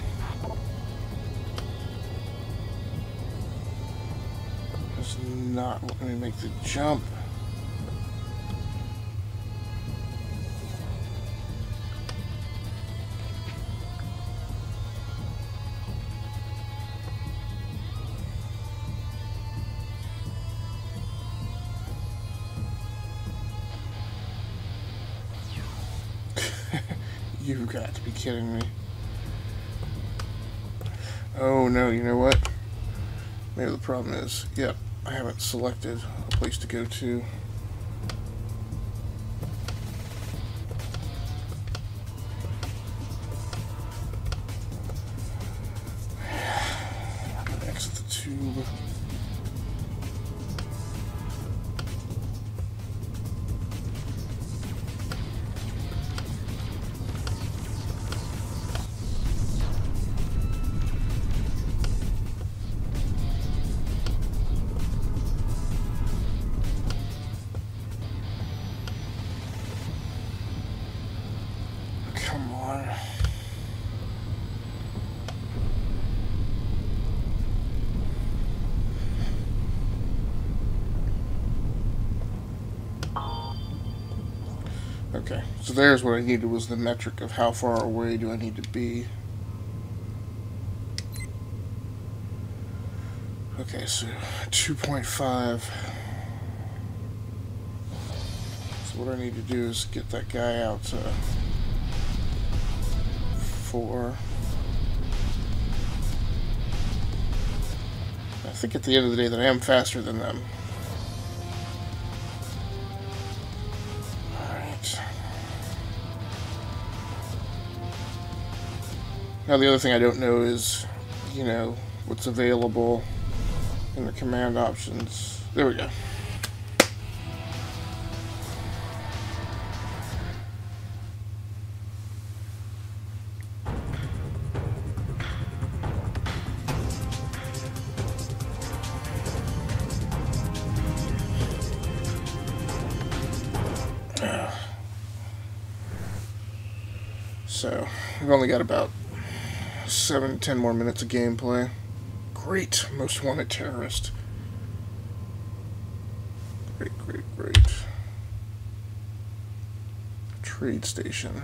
It's not letting me make the jump. You've got to be kidding me. Oh no, you know what? Maybe the problem is, yep, I haven't selected a place to go to. I'm gonna exit the tube. Come on. Okay, so there's what I needed, was the metric of how far away do I need to be. Okay, so 2.5. So what I need to do is get that guy out to 4. I think at the end of the day that I am faster than them. Alright. Now the other thing I don't know is, you know, what's available in the command options. There we go. So, we've only got about 7-10 more minutes of gameplay. Great, most wanted terrorist. Great, great, great. Trade station.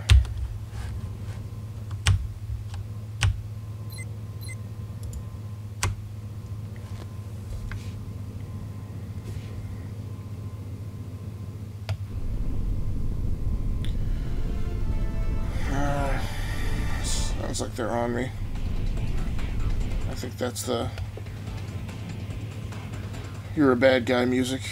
Sounds like they're on me. I think that's the "you're a bad guy" music.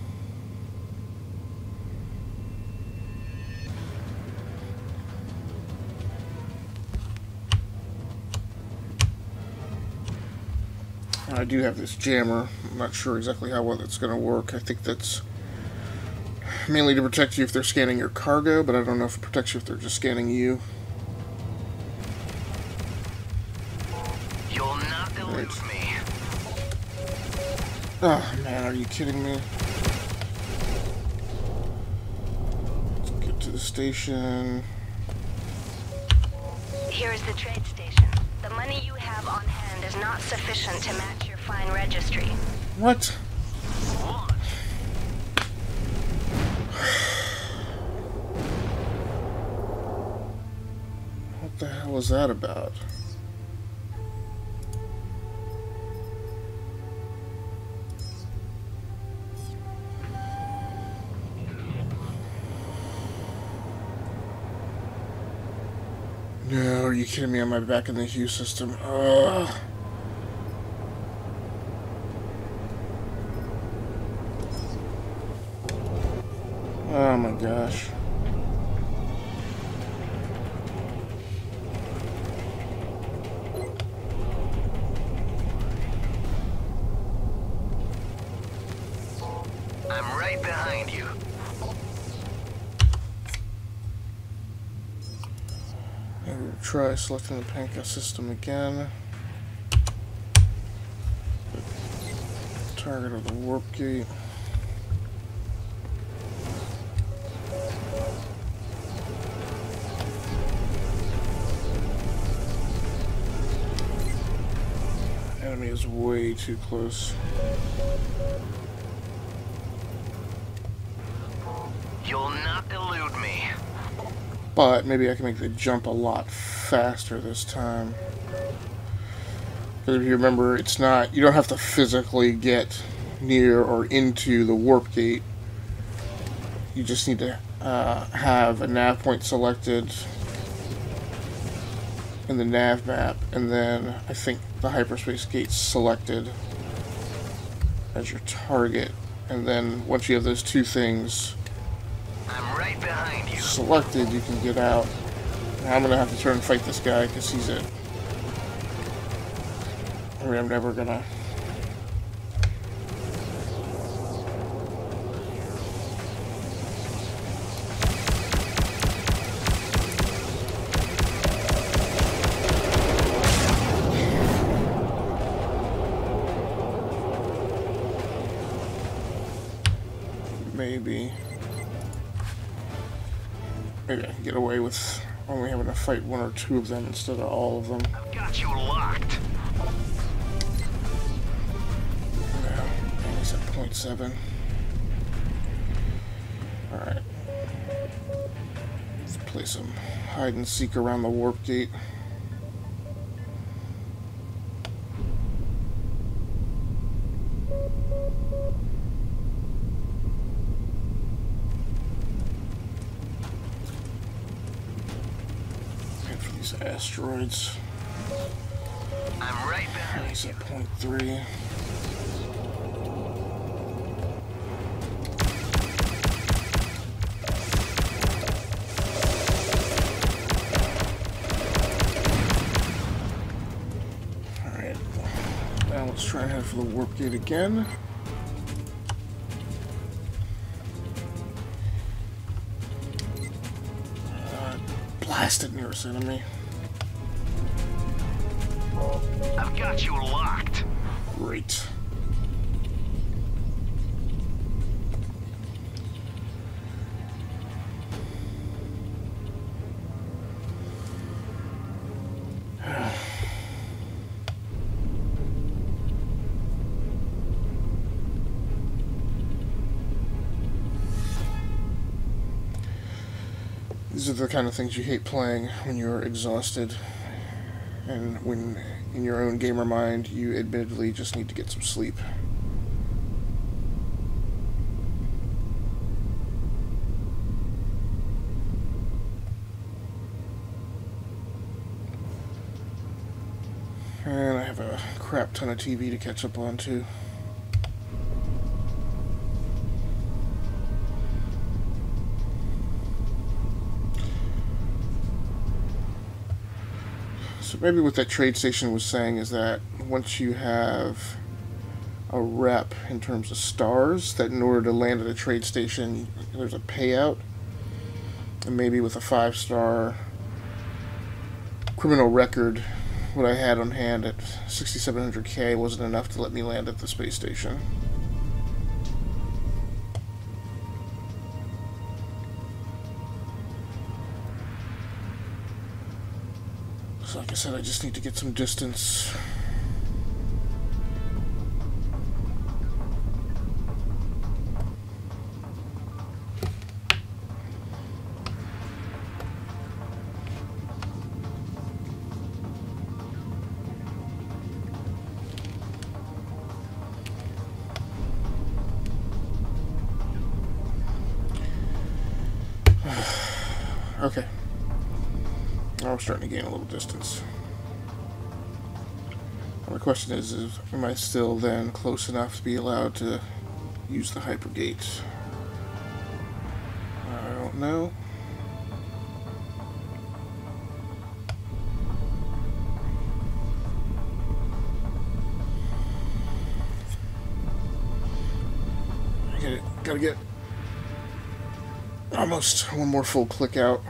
I do have this jammer. I'm not sure exactly how well that's going to work. I think that's mainly to protect you if they're scanning your cargo, but I don't know if it protects you if they're just scanning you. You'll not elude me. Oh man, are you kidding me? Let's get to the station. Here is the trade station. The money you have on hand is not sufficient to match your fine registry. What? What the hell was that about? No, are you kidding me? Am I back in the Hue system? Ugh. Oh my gosh. I'm right behind you. Try selecting the Panka system again. Target of the warp gate. Enemy is way too close. You'll not elude me. But maybe I can make the jump a lot faster this time. Because if you remember, it's not, you don't have to physically get near or into the warp gate. You just need to have a nav point selected in the nav map, and then I think the hyperspace gate selected as your target. And then once you have those two things I'm right behind you. selected, you can get out. Now I'm gonna have to turn and fight this guy because he's it. I mean, I'm never gonna. Maybe I can get away with only having to fight one or two of them instead of all of them. I've got you locked. Yeah, he's at 0.7. Alright. Let's play some hide and seek around the warp gate. Asteroids. I'm right behind He's you. at 0.3. Alright. Now let's try and head for the warp gate again. Blasted nearest enemy. I've got you locked. Great. These are the kind of things you hate playing when you're exhausted, and when in your own gamer mind you admittedly just need to get some sleep. And I have a crap ton of TV to catch up on too. So maybe what that trade station was saying is that once you have a rep in terms of stars, that in order to land at a trade station there's a payout, and maybe with a 5-star criminal record, what I had on hand at 6,700K wasn't enough to let me land at the space station. So like I said, I just need to get some distance. Okay. Now I'm starting to gain a little distance. Well, the question is, am I still then close enough to be allowed to use the hypergate? I don't know. Gotta get almost one more full click out.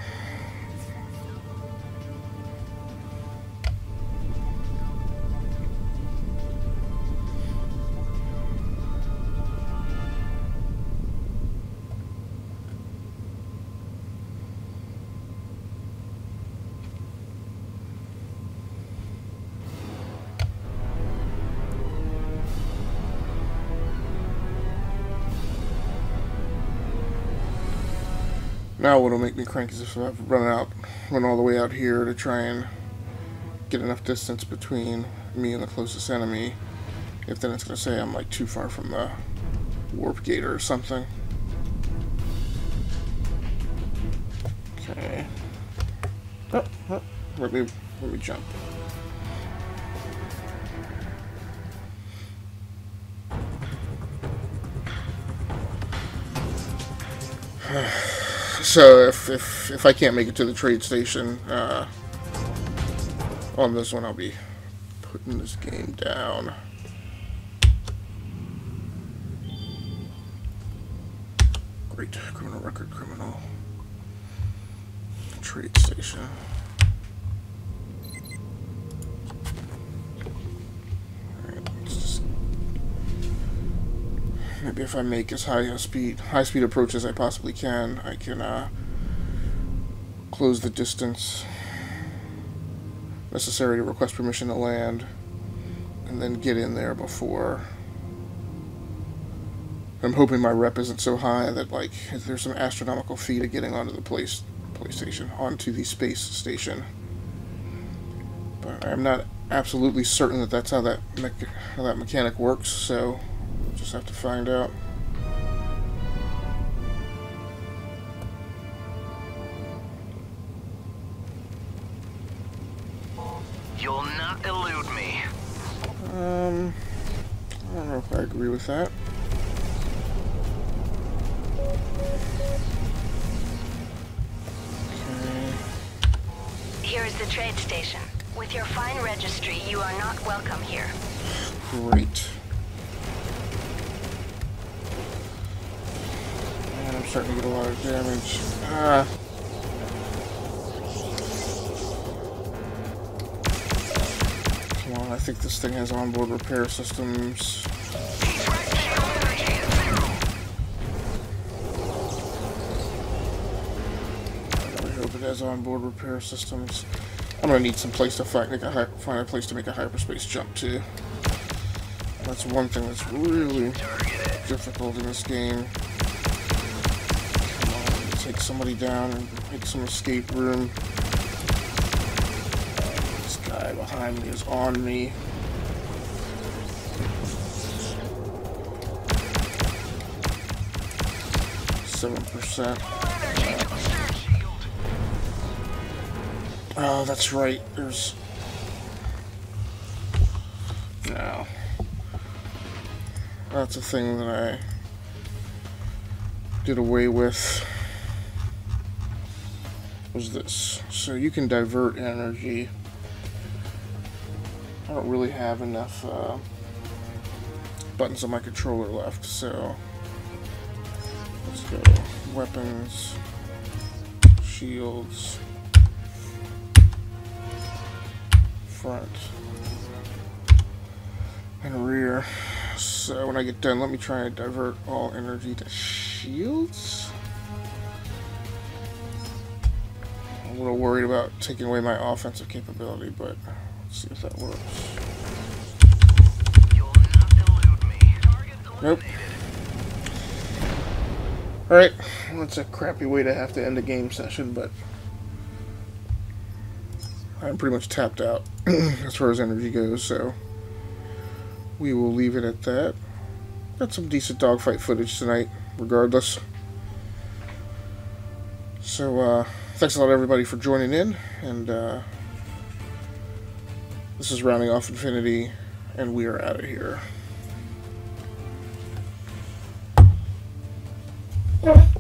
Now what'll make me crank is if I've run all the way out here to try and get enough distance between me and the closest enemy. If then it's going to say I'm like too far from the warp gate or something. Okay. Oh, let me jump. So if I can't make it to the trade station on this one, I'll be putting this game down. Great criminal record, criminal trade station. Alright, let's just maybe if I make as high speed approach as I possibly can, I can close the distance necessary to request permission to land, and then get in there before. I'm hoping my rep isn't so high that like there's some astronomical fee to getting onto the onto the space station. But I'm not absolutely certain that that's how that mechanic works, so we'll just have to find out. You'll not elude me. I don't know if I agree with that. Here is the trade station. With your fine registry, you are not welcome here. Great. And I'm starting to get a lot of damage. Come on, I think this thing has onboard repair systems. It has onboard repair systems. I'm gonna need some place to find a place to make a hyperspace jump to. That's one thing that's really difficult in this game. Come on, take somebody down and make some escape room. This guy behind me is on me. %. Oh, that's right. There's... No. That's a thing that I did away with. Was this. So you can divert energy. I don't really have enough buttons on my controller left, so let's go. Weapons, shields, front, and rear. So when I get done, let me try and divert all energy to shields. I'm a little worried about taking away my offensive capability, but let's see if that works. Nope. Alright, that's a crappy way to have to end a game session, but I'm pretty much tapped out as far as energy goes, so we will leave it at that. Got some decent dogfight footage tonight, regardless. So, thanks a lot, everybody, for joining in, and this is Rounding Off Infinity, and we are out of here.